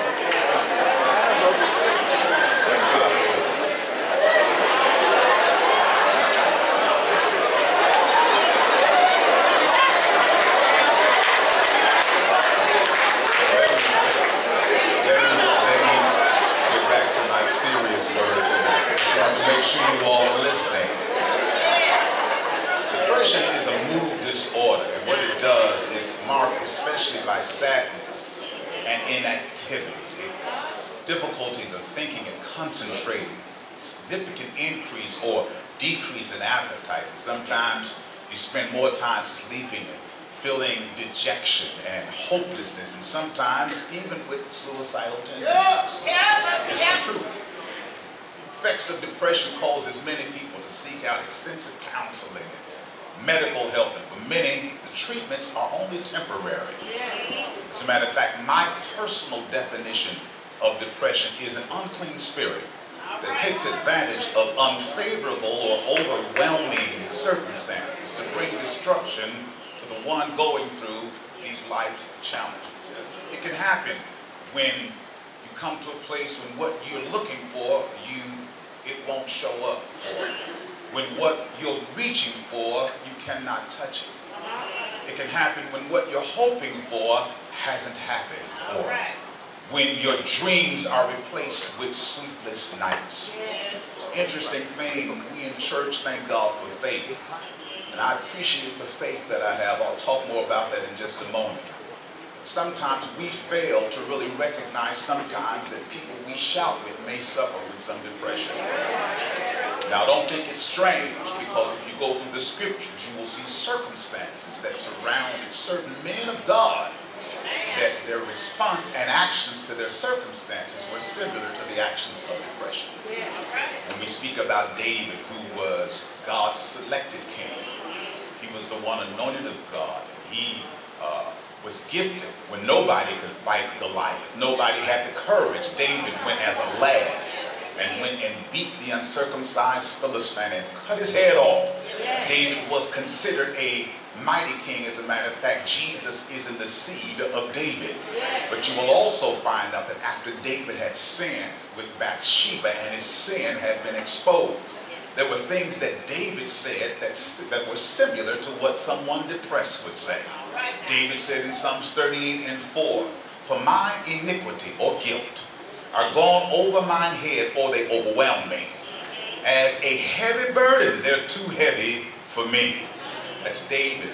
Serious words tonight. I just want to make sure you all are listening. Depression is a mood disorder, and what it does is marked especially by sadness and inactivity, difficulties of thinking and concentrating, significant increase or decrease in appetite. Sometimes you spend more time sleeping and feeling dejection and hopelessness, and sometimes even with suicidal tendencies. It's the truth. Effects of depression causes many people to seek out extensive counseling and medical help, and for many, the treatments are only temporary. As a matter of fact, my personal definition of depression is an unclean spirit that takes advantage of unfavorable or overwhelming circumstances to bring destruction to the one going through these life's challenges. It can happen when you come to a place when what you're looking for, it won't show up. When what you're reaching for, you cannot touch it. It can happen when what you're hoping for hasn't happened. Or when your dreams are replaced with sleepless nights. It's an interesting thing. We in church thank God for faith. And I appreciate the faith that I have. I'll talk more about that in just a moment. Sometimes we fail to really recognize sometimes that people we shout with may suffer with some depression. Now, don't think it's strange, because if you go through the scriptures, you will see circumstances that surrounded certain men of God, that their response and actions to their circumstances were similar to the actions of depression. When we speak about David, who was God's selected king, he was the one anointed of God. He was gifted when nobody could fight Goliath. Nobody had the courage. David went as a lad and went and beat the uncircumcised Philistine and cut his head off. David was considered a mighty king. As a matter of fact, Jesus is in the seed of David. But you will also find out that after David had sinned with Bathsheba and his sin had been exposed, there were things that David said that were similar to what someone depressed would say. David said in Psalms 38:4, "For my iniquity or guilt are gone over mine head, or they overwhelm me. As a heavy burden, they're too heavy for me." That's David,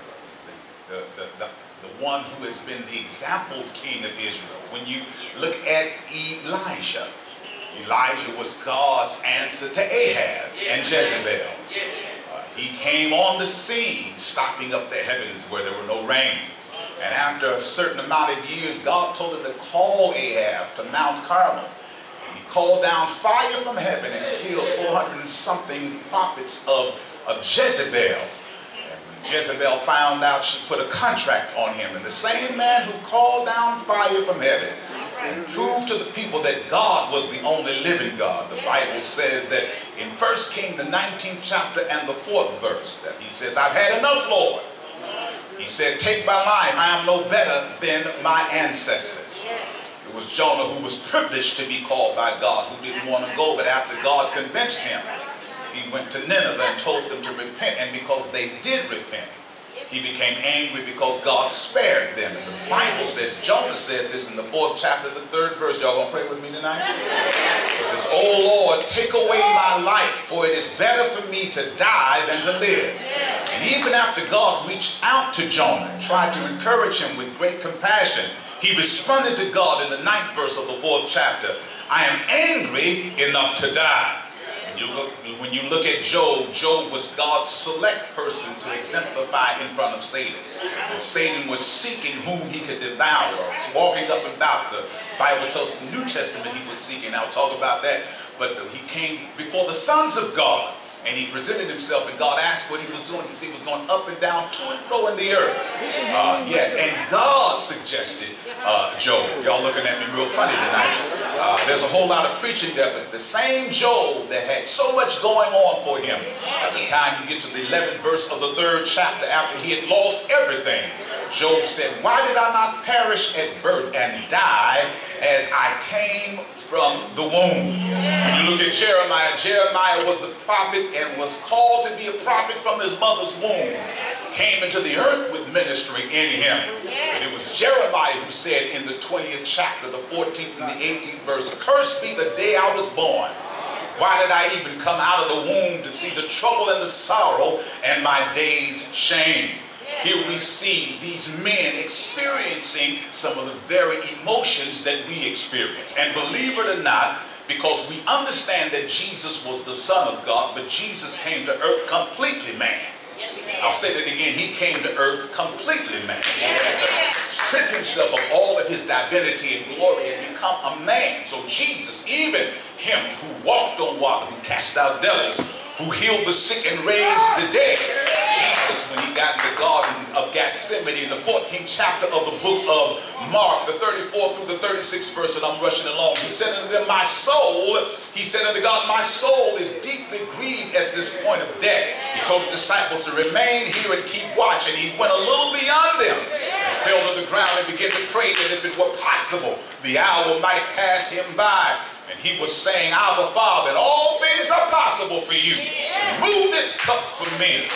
the one who has been the example king of Israel. When you look at Elijah, Elijah was God's answer to Ahab and Jezebel. He came on the scene, stopping up the heavens where there were no rain. And after a certain amount of years, God told him to call Ahab to Mount Carmel. And he called down fire from heaven and killed 400 and something prophets of Jezebel. And when Jezebel found out, she put a contract on him. And the same man who called down fire from heaven and proved to the people that God was the only living God. The Bible says that in 1 Kings, the 19th chapter and the 4th verse, that he says, "I've had enough, Lord." He said, "Take my life. I am no better than my ancestors." It was Jonah who was privileged to be called by God, who didn't want to go, but after God convinced him, he went to Nineveh and told them to repent. And because they did repent, he became angry because God spared them. And the Bible says, Jonah said this in the 4th chapter, the 3rd verse. Y'all gonna pray with me tonight? It says, "Oh Lord, take away my life, for it is better for me to die than to live." And even after God reached out to Jonah and tried to encourage him with great compassion, he responded to God in the 9th verse of the 4th chapter, "I am angry enough to die." When you look at Job, Job was God's select person to exemplify in front of Satan. And Satan was seeking whom he could devour. Walking up and about, the Bible tells us in the New Testament he was seeking. I'll talk about that. But he came before the sons of God. And he presented himself, and God asked what he was doing. He said he was going up and down, to and fro in the earth. Yes, and God suggested Job. Y'all looking at me real funny tonight. There's a whole lot of preaching there, but the same Job that had so much going on for him, at the time you get to the 11th verse of the 3rd chapter, after he had lost everything, Job said, "Why did I not perish at birth and die as I came from the womb?" When you look at Jeremiah, Jeremiah was the prophet and was called to be a prophet from his mother's womb. Came into the earth with ministry in him. And it was Jeremiah who said in the 20th chapter, the 14th and the 18th verse, "Cursed be the day I was born. Why did I even come out of the womb to see the trouble and the sorrow and my day's shame?" Here we see these men experiencing some of the very emotions that we experience. And believe it or not, because we understand that Jesus was the Son of God, but Jesus came to earth completely man. I'll say that again. He came to earth completely man. He had to strip himself of all of his divinity and glory and become a man. So Jesus, even him who walked on water, who cast out devils, who healed the sick and raised the dead, Jesus, when he got in the Garden of Gethsemane in the 14th chapter of the book of Mark, the 34th through the 36th verse, and I'm rushing along, he said unto them, "My soul," he said unto God, "my soul is deeply grieved at this point of death." He told his disciples to remain here and keep watch, and he went a little beyond them and fell to the ground and began to pray that if it were possible, the hour might pass him by. And he was saying, "Our Father, and all things are possible for you. Remove this cup from me.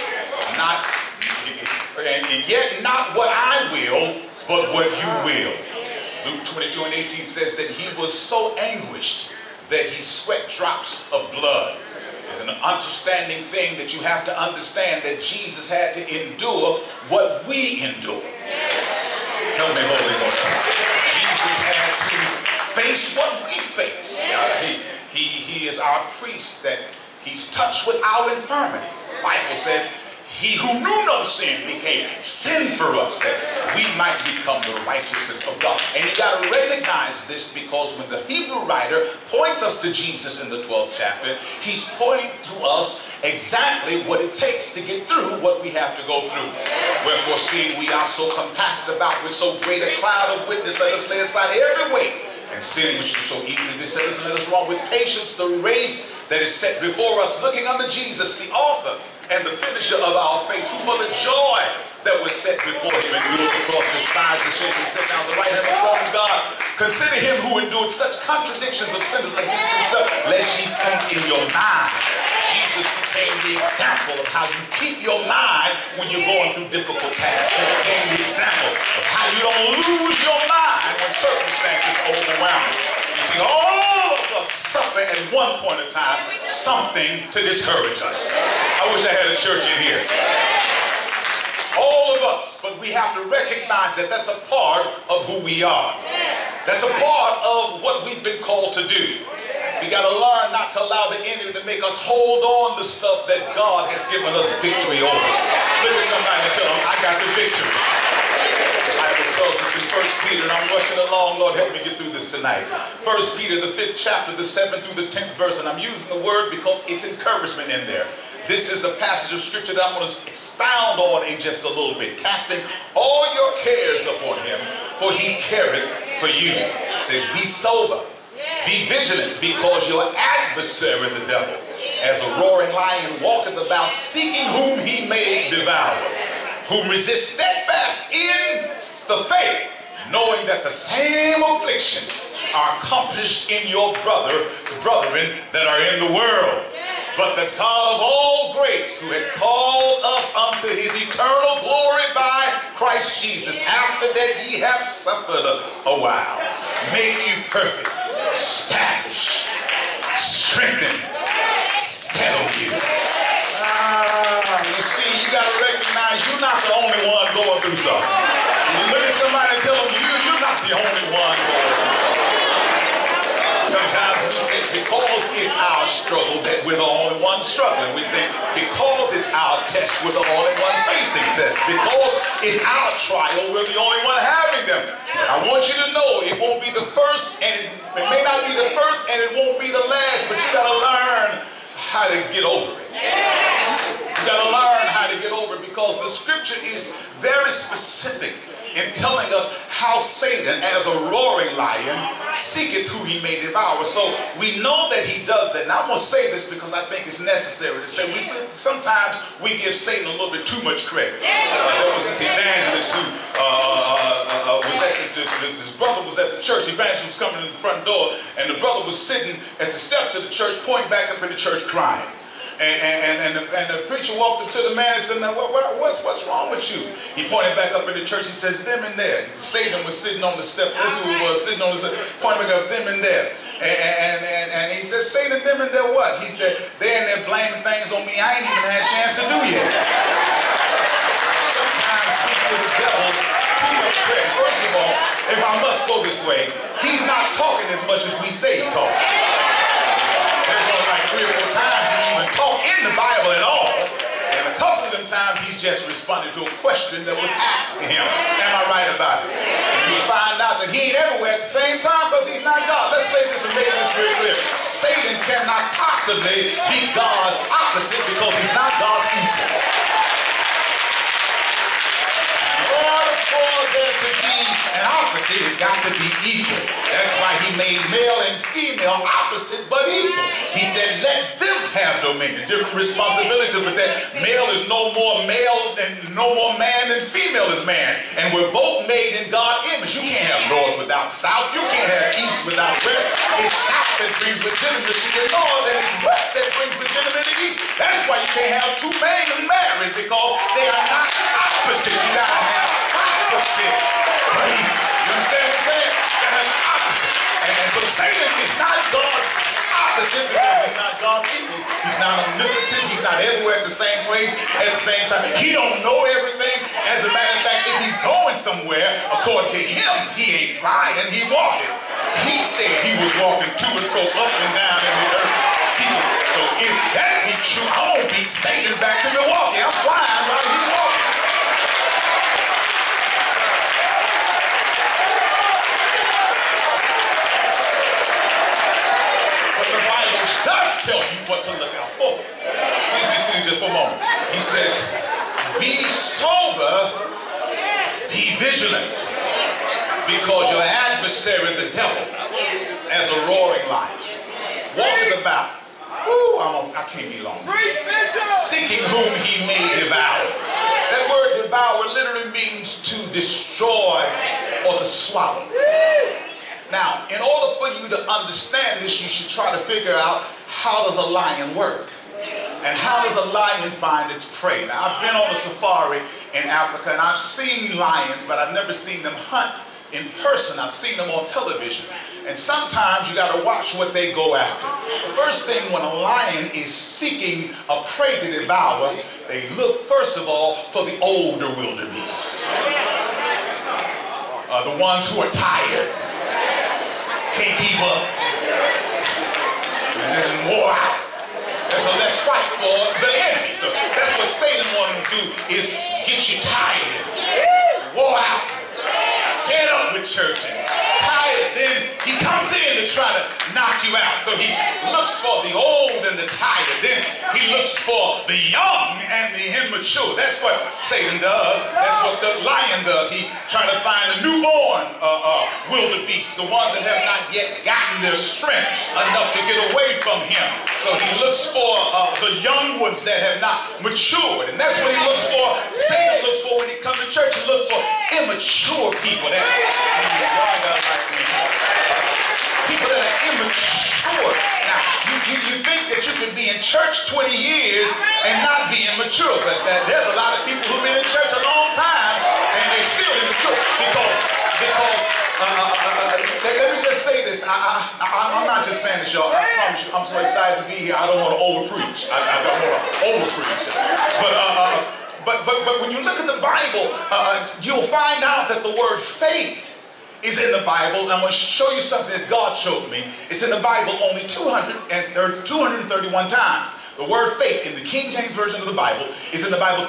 And yet not what I will, but what you will." Luke 22 and 18 says that he was so anguished that he sweat drops of blood. It's an understanding thing that you have to understand, that Jesus had to endure what we endure. Help me, Holy Ghost. Jesus had to face what we face. He is our priest, that he's touched with our infirmities. The Bible says, "He who knew no sin became sin for us, that we might become the righteousness of God." And you got to recognize this, because when the Hebrew writer points us to Jesus in the 12th chapter, he's pointing to us exactly what it takes to get through what we have to go through. "Wherefore, seeing we are so compassed about with so great a cloud of witness, let us lay aside every weight and sin which so easily beset us, and let us run with patience the race that is set before us, looking unto Jesus, the author and the finisher of our faith, who for the joy that was set before him endured the cross, despised the shame, and sat down at the right hand of the throne of God. Consider him who endured such contradictions of sinners against himself, lest ye think in your mind." Jesus became the example of how you keep your mind when you're going through difficult tasks. He became the example of how you don't lose your mind when circumstances overwhelm you. You see, all of us suffer at one point in time something to discourage us. I wish I had a church in here. All of us, but we have to recognize that that's a part of who we are. That's a part of what we've been called to do. We got to learn not to allow the enemy to make us hold on to stuff that God has given us victory over. Look at somebody and tell them, "I got the victory." The Bible tells us in 1 Peter, and I'm rushing along, Lord help me get through this tonight. 1 Peter, the 5th chapter, the 7th through the 10th verse, and I'm using the word because it's encouragement in there. This is a passage of scripture that I'm going to expound on in just a little bit. "Casting all your cares upon him, for he careth for you." It says, "Be sober, be vigilant, because your adversary, the devil, as a roaring lion, walketh about, seeking whom he may devour, whom resist steadfast in the faith, knowing that the same afflictions are accomplished in your brethren that are in the world. But the God of all grace, who had called us unto his eternal glory by Christ Jesus, after that ye have suffered a while, make you perfect, establish, strengthen, settle you." You see, you got to recognize you're not the only one going through something. You look at somebody and tell them, you're not the only one going through something. Sometimes we think because it's our struggle that we're the only one struggling. We think because it's our test, we're the only one facing tests. Because it's our trial, we're the only one having them. But I want you to know it won't be the first, and it may not be the first, and it won't be the last, but you got to learn how to get over it. You got to learn how to get over it, because the scripture is very specific in telling us how Satan, as a roaring lion, seeketh who he may devour. So we know that he does that. Now I'm going to say this because I think it's necessary to say sometimes we give Satan a little bit too much credit. There was this evangelist who was at his brother was at the church. The evangelist was coming in the front door, and the brother was sitting at the steps of the church, pointing back up in the church, crying. And the preacher walked up to the man and said, "Now, what's wrong with you?" He pointed back up in the church. He says, "Them in there." Satan was sitting on the steps. That's who he was, sitting on the steps, pointing back up, "Them in there." And he says, "Satan, them in there what?" He said, "They're in there blaming things on me I ain't even had a chance to do yet." Sometimes we give the devil too much credit. First of all, if I must go this way, he's not talking as much as we say he talks. There's only like 3 or 4 times he even talked in the Bible at all. And a couple of them times he's just responded to a question that was asked to him. Am I right about it? And you find out that he ain't everywhere at the same time because he's not God. Let's say this and make this very clear. Satan cannot possibly be God's opposite because he's not God's equal. In order for there to be an opposite, it got to be equal. That's why he made male and female opposite but equal. He said, let them have dominion, different responsibilities, but that male is no more male and no more man than female is man. And we're both made in God's image. You can't have north without south. You can't have east without west. It's south that brings legitimacy to north, and it's west that brings legitimacy to east. That's why you can't have 2 men married, because they are not opposite. You gotta have opposite. But you understand what I'm saying? You gotta have opposite. And so Satan is not God's opposite because he's not God's equal. He's not omnipotent. He's not everywhere at the same place at the same time. He don't know everything. As a matter of fact, if he's going somewhere, according to him, he ain't flying, he walking. He said he was walking to and fro, up and down in the earth. See, so if that be true, I'm going to beat Satan back to Milwaukee. I'm flying while he's walking. Does tell you what to look out for. Please be sitting just for a moment. He says, be sober, be vigilant, because your adversary, the devil, as a roaring lion, walketh about. I can't be long. Seeking whom he may devour. That word devour literally means to destroy or to swallow. Now, in order for you to understand this, you should try to figure out, how does a lion work? And how does a lion find its prey? Now, I've been on a safari in Africa, and I've seen lions, but I've never seen them hunt in person. I've seen them on television. And sometimes you got to watch what they go after. The first thing, when a lion is seeking a prey to devour, they look, first of all, for the older wildebeest. The ones who are tired. Can't keep up. And wore out. And so let's fight for the enemy. So that's what Satan wanted to do, is get you tired, wore out, fed up with church, and tired. Then he comes in to try to knock you out. So he looks for the old and the tired. Then he looks for the young and the immature. That's what Satan does. That's what the lion does. He tries to find a newborn wildebeest, the ones that have not yet gotten their strength enough to get away from him. So he looks for the young ones that have not matured. And that's what he looks for. Satan looks for when he comes to church. He looks for immature people. People that are immature. Now, you think that you can be in church 20 years and not be immature, but there's a lot of people who've been in church a long time and they're still immature because let me just say this. I'm not just saying this, y'all. I promise you, I'm so excited to be here. I don't want to over-preach. I don't want to over-preach. But when you look at the Bible, you'll find out that the word faith is in the Bible. I'm going to show you something that God showed me. It's in the Bible only 231 times. The word faith in the King James Version of the Bible is in the Bible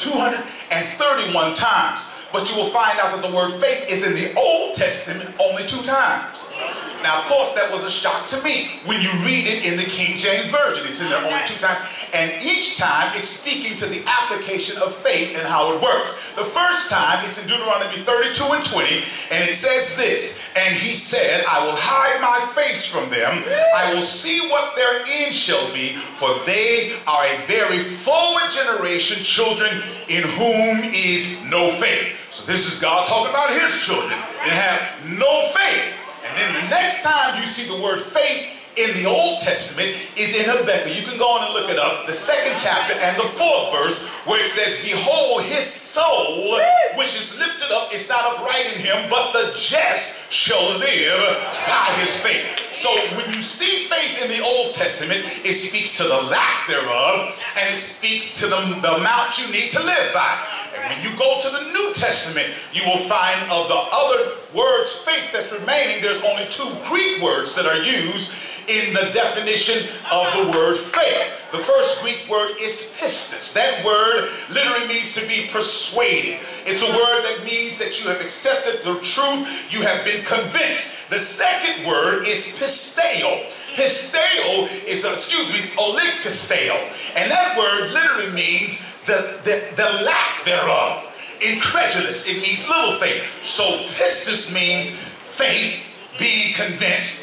231 times. But you will find out that the word faith is in the Old Testament only 2 times. Now, of course, that was a shock to me when you read it in the King James Version. It's in there only 2 times. And each time, it's speaking to the application of faith and how it works. The first time, it's in Deuteronomy 32 and 20, and it says this, and he said, I will hide my face from them. I will see what their end shall be, for they are a very forward generation, children in whom is no faith. So this is God talking about his children that have no faith. And then the next time you see the word faith in the Old Testament is in Habakkuk. You can go on and look it up. The 2nd chapter and the 4th verse where it says, behold, his soul, which is lifted up, is not upright in him, but the just shall live by his faith. So when you see faith in the Old Testament, it speaks to the lack thereof, and it speaks to the amount you need to live by. And when you go to the New Testament, you will find of the other words, faith, that's remaining, there's only 2 Greek words that are used in the definition of the word faith. The first Greek word is pistis. That word literally means to be persuaded. It's a word that means that you have accepted the truth, you have been convinced. The second word is pisteo. Pisteo is, oligpisteo. And that word literally means the lack thereof. Incredulous, it means little faith. So pistis means faith, being convinced.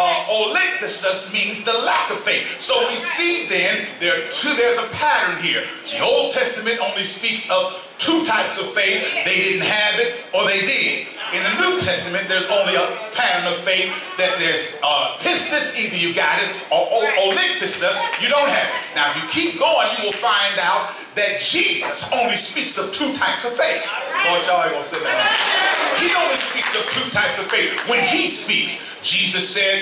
Oligpistus means the lack of faith. So we see then there's a pattern here. The Old Testament only speaks of 2 types of faith. They didn't have it or they did. In the New Testament, there's only a pattern of faith that there's pistis, either you got it, or oligpistus, you don't have it. Now, if you keep going, you will find out that Jesus only speaks of 2 types of faith. Lord, y'all ain't gonna say that. He only speaks of 2 types of faith. When he speaks, Jesus said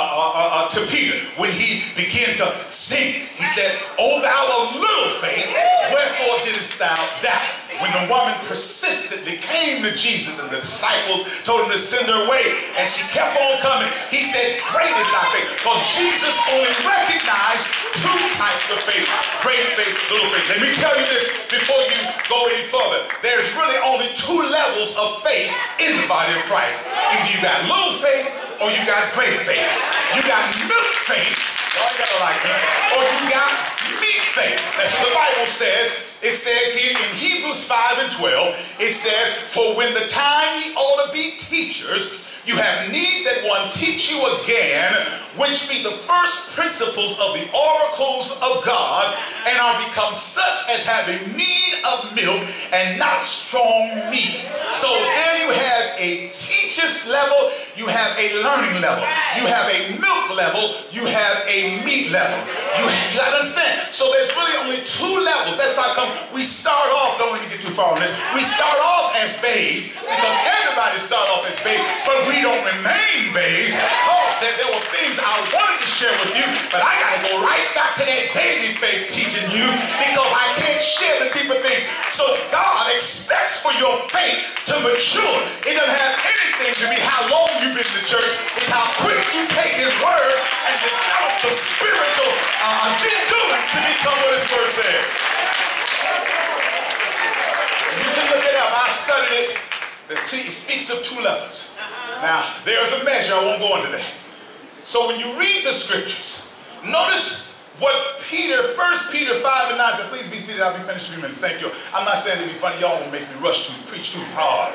to Peter, when he began to sing, he said, O thou of little faith, wherefore didst thou doubt? When the woman persistently came to Jesus and the disciples told him to send her away, and she kept on coming, he said, great is thy faith. Because Jesus only recognized 2 types of faith. Great faith, little faith. Let me tell you this before you go any further. There's really only 2 levels of faith in the body of Christ. Either you got little faith or you got great faith. You got milk faith, oh, you gotta like me, or you got meat faith. That's what the Bible says. It says here in Hebrews 5 and 12, it says, for when the time ye ought to be teachers, you have need that one teach you again, which be the first principles of the oracles of God, and are become such as have a need of milk and not strong meat. So there you have a teacher's level, you have a learning level, you have a milk level, you have a meat level. You got to understand. So there's really only 2 levels. That's how come we start off, don't let me get too far on this, we start off as babes, because everybody start off as babes, but we don't remain babes. Paul said there were things I wanted to share with you, but I got to go right back to that baby faith teaching you, because I can't share the deeper things. So God expects for your faith to mature. It doesn't have anything to be how long you've been in the church. It's how quick you take his word and develop the spiritual endurance to become what his word says. You can look it up. I studied it. It speaks of 2 levels. Now, there's a measure. I won't go into that. So when you read the scriptures, notice what 1 Peter 5 and 9 said. Please be seated. I'll be finished in 3 minutes. Thank you. I'm not saying to be funny. Y'all won't make me rush to preach too hard.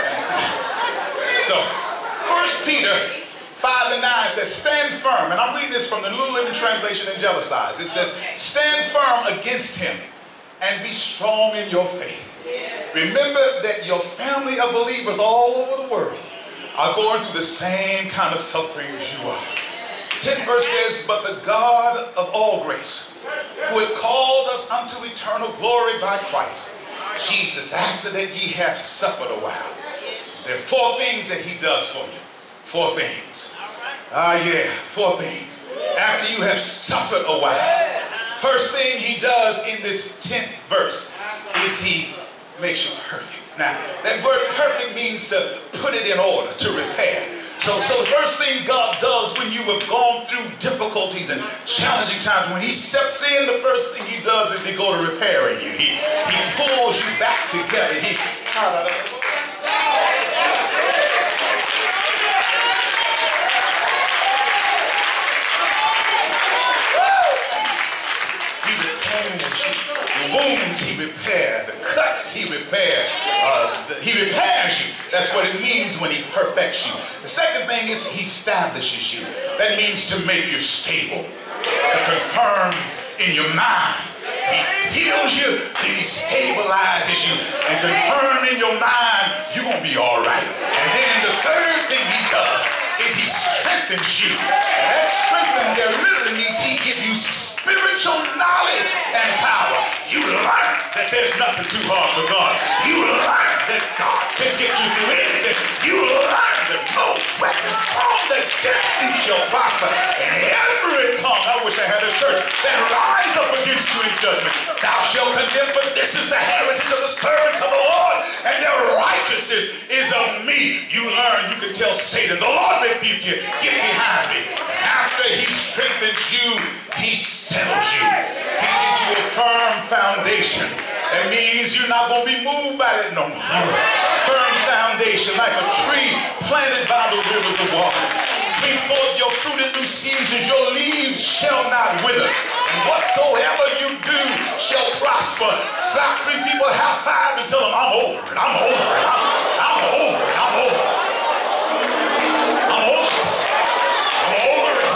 So 1 Peter 5 and 9 says, stand firm. And I'm reading this from the New Living Translation and Jealousize. It says, stand firm against him and be strong in your faith. Remember that your family of believers all over the world are going through the same kind of suffering as you are. 10th verse says, but the God of all grace, who hath called us unto eternal glory by Christ Jesus, after that ye have suffered a while. There are 4 things that he does for you. 4 things. 4 things. After you have suffered a while. First thing he does in this 10th verse is he makes you perfect. Now, that word perfect means to put it in order, to repair. So the first thing God does when you have gone through difficulties and challenging times, when he steps in, the first thing he does is he goes to repairing you. He pulls you back together. He wounds he repaired, the cuts he repaired, he repairs you. That's what it means when he perfects you. The second thing is he establishes you. That means to make you stable, to confirm in your mind. He heals you, then he stabilizes you, and confirm in your mind you're going to be all right. And then the third thing he does is he strengthens you. And that strengthening there literally means he gives you spiritual knowledge and power. You learn that there's nothing too hard for God. You learn that God can get you through anything. You learn that no weapon formed against you shall prosper. And every tongue, I wish I had a church, that rise up against you in judgment, thou shalt condemn, for this is the heritage of the servants of the Lord, and their righteousness is of me. You learn, you can tell Satan, the Lord rebuke you, get behind me. After he strengthens you, he settles you. He gives you a firm foundation. That means you're not going to be moved by it no more. Firm foundation, like a tree planted by the rivers of water. Bring forth your fruit in due season. Your leaves shall not wither. And whatsoever you do shall prosper. Slap three people, high five, and tell them, I'm over it. I'm over it. I'm over it. I'm over it. I'm over it. I'm over it.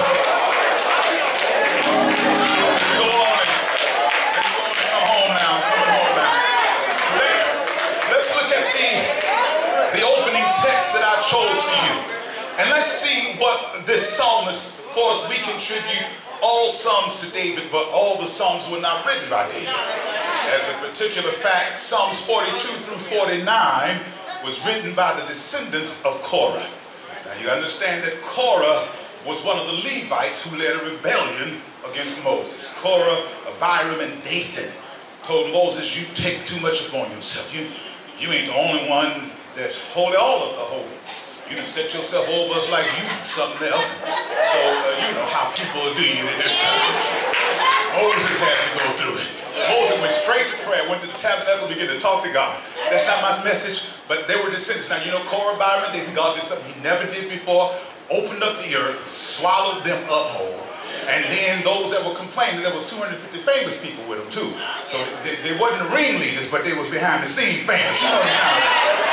Go on and come home now. Come home now. Let's look at the opening text that I chose for you. And let's see what this psalmist, of course, we contribute all psalms to David, but all the psalms were not written by David. As a particular fact, Psalms 42 through 49 was written by the descendants of Korah. Now you understand that Korah was one of the Levites who led a rebellion against Moses. Korah, Abiram, and Dathan told Moses, you take too much upon yourself. You ain't the only one that's holy. All of us are holy. You done set yourself over us like you something else. So you know how people do you in this time. Moses had to go through it. Moses went straight to prayer, went to the tabernacle, began to talk to God. That's not my message, but they were descendants. Now you know Korah, Byron, they think God did something he never did before, opened up the earth, swallowed them up whole. And then those that were complaining, there was 250 famous people with them too. So they wasn't the ringleaders, but they was behind the scene famous. You know now.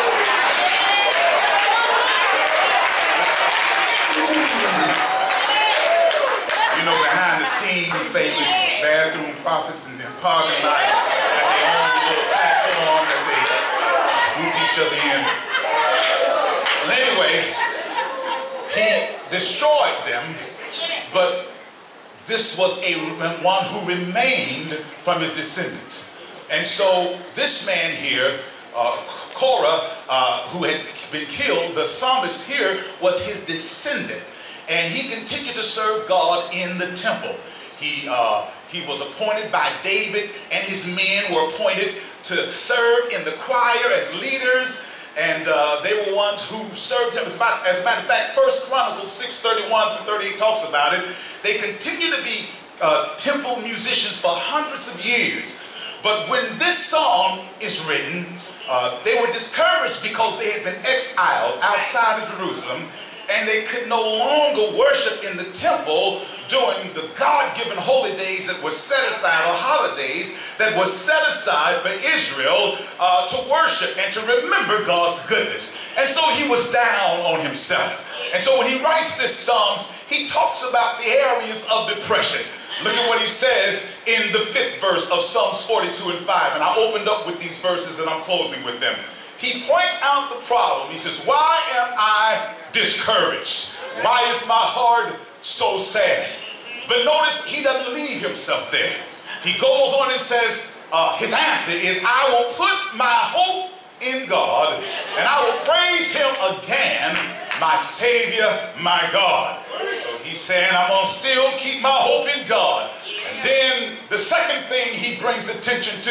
You know, behind the scenes, famous bathroom prophets and then parking lot at their own little platform that they group each other in. Well, anyway, he destroyed them, but this was one who remained from his descendants. And so this man here, Korah, who had been killed, the psalmist here was his descendant. And he continued to serve God in the temple. He was appointed by David, and his men were appointed to serve in the choir as leaders, and they were ones who served him. As a matter of fact, 1 Chronicles 6:31-38 talks about it. They continued to be temple musicians for hundreds of years. But when this song is written, they were discouraged because they had been exiled outside of Jerusalem, and they could no longer worship in the temple during the God-given holy days that were set aside, or holidays that were set aside for Israel to worship and to remember God's goodness. And so he was down on himself. And so when he writes this Psalms, he talks about the areas of depression. Look at what he says in the 5th verse of Psalms 42 and 5. And I opened up with these verses and I'm closing with them. He points out the problem. He says, why am I discouraged? Why is my heart so sad? But notice he doesn't leave himself there. He goes on and says, his answer is, I will put my hope in God, and I will praise him again, my Savior, my God. So he's saying, I'm going to still keep my hope in God. And then the second thing he brings attention to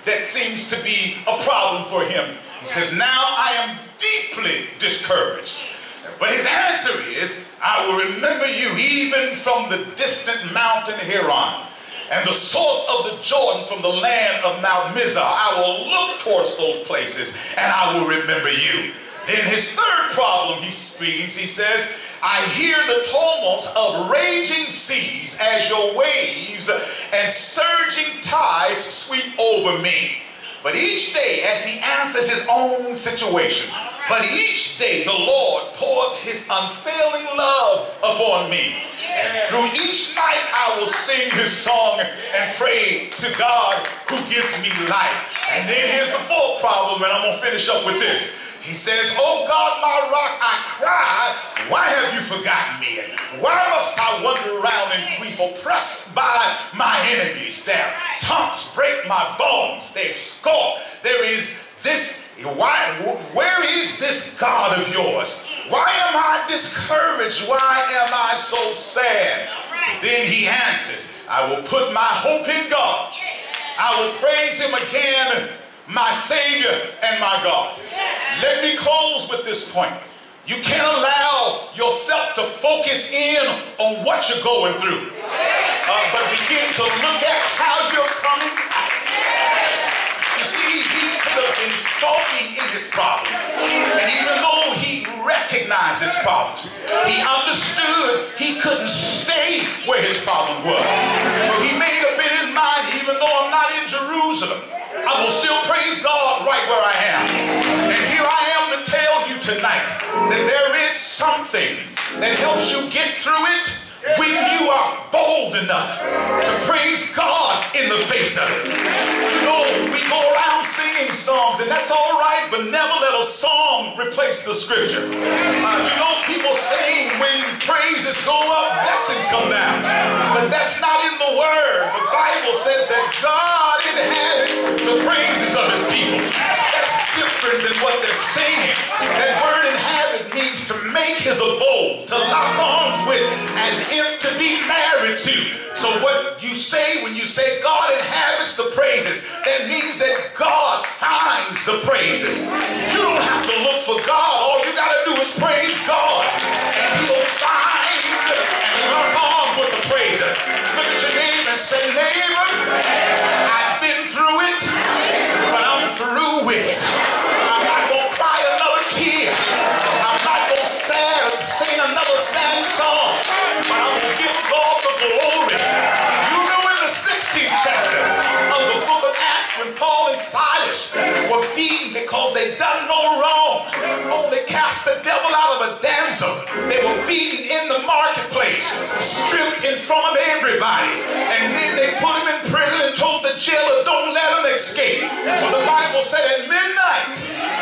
that seems to be a problem for him. He says, now I am deeply discouraged. But his answer is, I will remember you even from the distant mountain Heron, and the source of the Jordan from the land of Mount Mizar. I will look towards those places, and I will remember you. Then his third problem he speaks, he says, I hear the tumult of raging seas as your waves and surging tides sweep over me. But each day, as he answers his own situation, but each day the Lord pours his unfailing love upon me. And through each night I will sing his song and pray to God who gives me life. And then here's the fourth problem, and I'm going to finish up with this. He says, oh God, my rock, I cry, why have you forgotten me? And why must I wander around in grief, oppressed by my enemies? Their taunts break my bones, they've scored. There is this, where is this God of yours? Why am I discouraged? Why am I so sad? Then he answers, I will put my hope in God. I will praise him again, my Savior and my God. Let me close with this point. You can't allow yourself to focus in on what you're going through, but begin to look at how you're coming out. You see, he could have been sulking in his problems, and even though he recognized his problems, he understood he couldn't stay where his problem was. So he made up in his mind, even though I'm not in Jerusalem, I will still praise God right where I am. And here I am to tell you tonight that there is something that helps you get through it when you are bold enough to praise God in the face of it. You know, we go around singing songs, and that's all right, but never let a song replace the scripture. You know, people sing when praises go up, blessings come down. But that's not in the word. The Bible says that God inhabits the praises of his people. That's different than what they're singing. That word inhabit means to make his abode, to lock arms with, as if to be married to. So what you say when you say God inhabits the praises, that means that God finds the praises. You don't have to look for God. All you got to do is praise God, and he'll find and lock arms with the praises. Look at your neighbor and say, neighbor, I've been through it, but I'm through with it. I'm not going to cry another tear. I'm not going to sing another sad song, but I'm going to give God the glory. You know, in the 16th chapter of the book of Acts, when Paul and Silas were beaten because they'd done no wrong, only cast the devil out of a damsel. They were beaten in the marketplace, stripped in front of everybody, and then they put him in prison and told the jailer, don't let him escape. Well, the Bible said at midnight,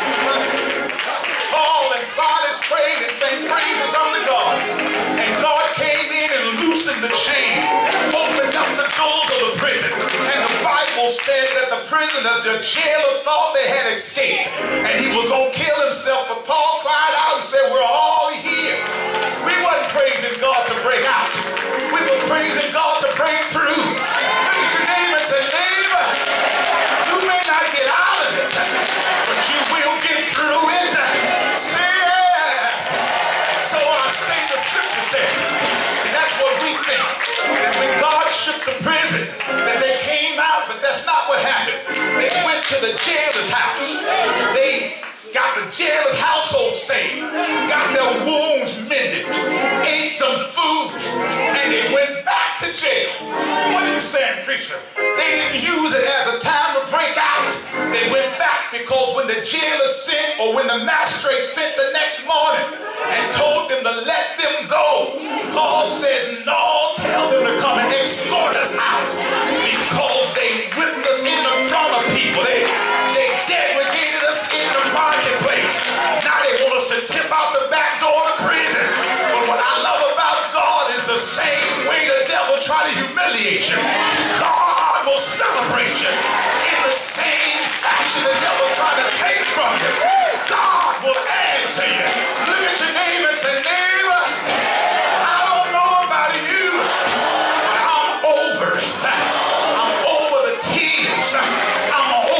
Paul and Silas prayed and sang praises unto God, and God came in and loosened the chains, opened up the doors of the prison, and the Bible said that the prisoner, the jailer, thought they had escaped, and he was going to kill himself, but Paul cried out and said, we're all here. We wasn't praising God to break out. We was praising God to break through. Look at your neighbor and say, neighbor, you may not get out of it, but you will get through it. Say yes. So I say the scripture says, and that's what we think, that when God shook the prison, that they came out, but that's not what happened. They went to the jailer's house. They got the jailer's household saved, got their wounds mended, ate some food, and they went back to jail. What are you saying, preacher? They didn't use it as a time to break out. They went back because when the jailer sent, or when the magistrate sent the next morning and told them to let them go, Paul says, no, tell them to come and escort us out, because they whipped us in the front of people. They degraded us in the marketplace. Now they want us to tip out the back door of the prison. But what I love about God is the same way the devil try to humiliate you, God will celebrate you. In the same fashion the devil try to take from you, God will add to you. Look at your neighbor and say, neighbor, I don't know about you, but I'm over it. I'm over the tears. I'm over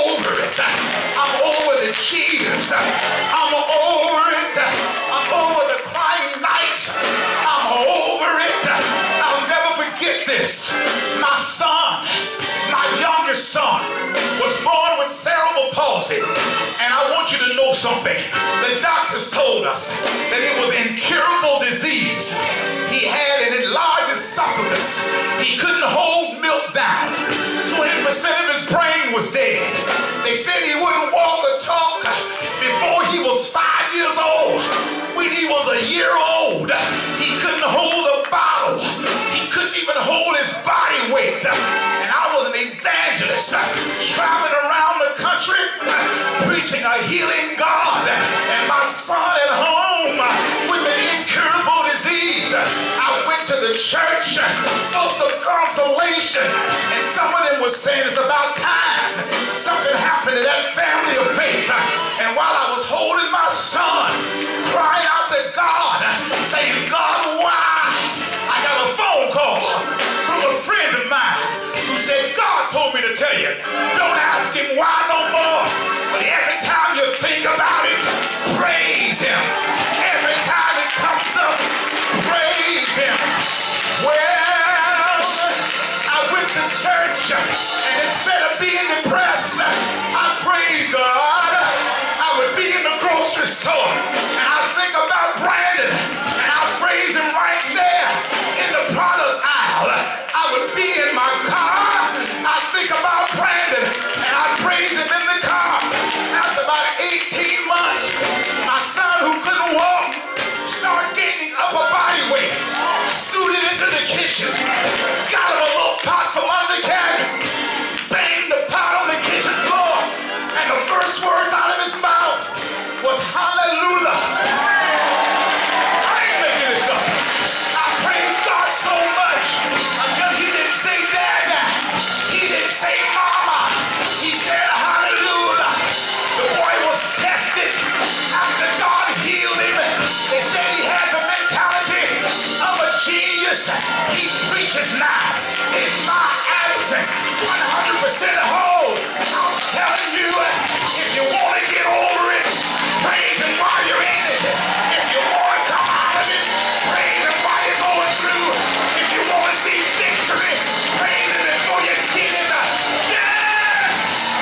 this. My son, my youngest son, was born with cerebral palsy. And I want you to know something. The doctors told us that it was incurable disease. He had an enlarged esophagus. He couldn't hold milk down. 20% of his brain was dead. They said he wouldn't walk or talk before he was 5 years old. When he was a year old, he couldn't hold a bottle. He couldn't even hold his body weight. And I was an evangelist traveling around the country preaching a healing God. And my son at home with an incurable disease. I went to the church for some consolation, and some of them were saying it's about time something happened to that family of faith. And while I was holding my son, crying out to God, saying, God, why? I got a phone call from a friend of mine who said, God told me to tell you, don't ask him why no more, but every time you think about it, praise him. Every time it comes up, praise him. Well, I went to church, and instead of being depressed, I praised God. I would be in the grocery store, and I think about Brandon, and I praise him right there in the product aisle. I would be in my car, I think about Brandon, and I praise him in the car. After about 18 months, my son who couldn't walk started gaining upper body weight, scooted into the kitchen, got him a little pot from under the cabinet, banged the pot on the kitchen floor, and the first words out of his mouth was hallelujah. I ain't making this up. I praise God so much until he didn't say dada. He didn't say mama. He said hallelujah. The boy was tested after God healed him. They said he had the mentality of a genius. He preaches now in my absence, 100% whole. I'm telling you, if you want to get over it, praise him while you're in it. If you want to come out of it, praise him while you're going through. If you want to see victory, praise him before you get it. Yeah!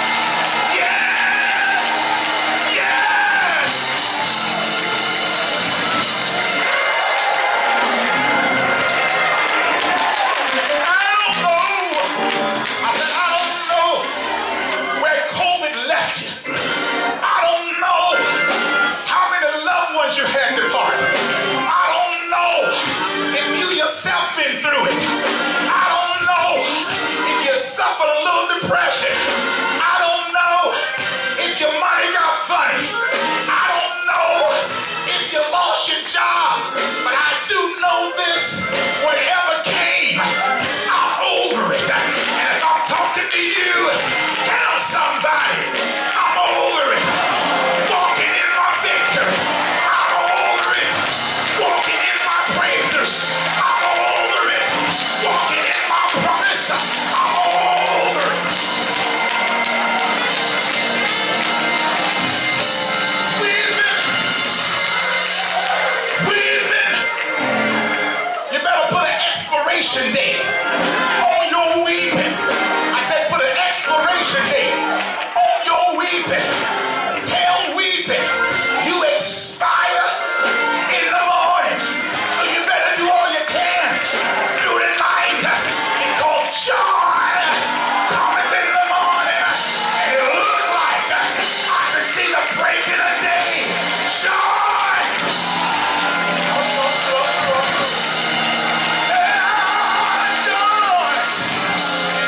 Yeah! Yeah! I don't know. I said, I don't know where COVID left you. I don't know how many loved ones you had depart. I don't know if you yourself been through it. I don't know if you suffered a little depression. I don't know if your money got funny. I don't know if you lost your job. But I do know this, whatever came, I'm over it. And if I'm talking to you, tell somebody, I'm over it. Walking in my victory, I'm over it. Walking in my praises, I'm over it. Walking in my promise, I'm over it. Weeping. You better put an expiration date on your weeping. I said put an expiration date on your weeping. Tell weeping you expire in the morning. So you better do all you can through the night, because joy cometh in the morning. And it looks like I can see the break of the day. Joy. Joy.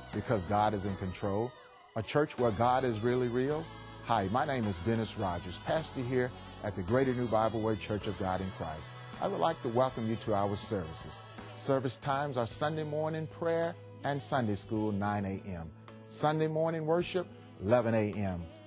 because God is in control, a church where God is really real. Hi, my name is Rodgers, pastor here at the Greater New Bibleway Church of God in Christ. I would like to welcome you to our services. Service times are Sunday morning prayer and Sunday school, 9 a.m. Sunday morning worship, 11 a.m.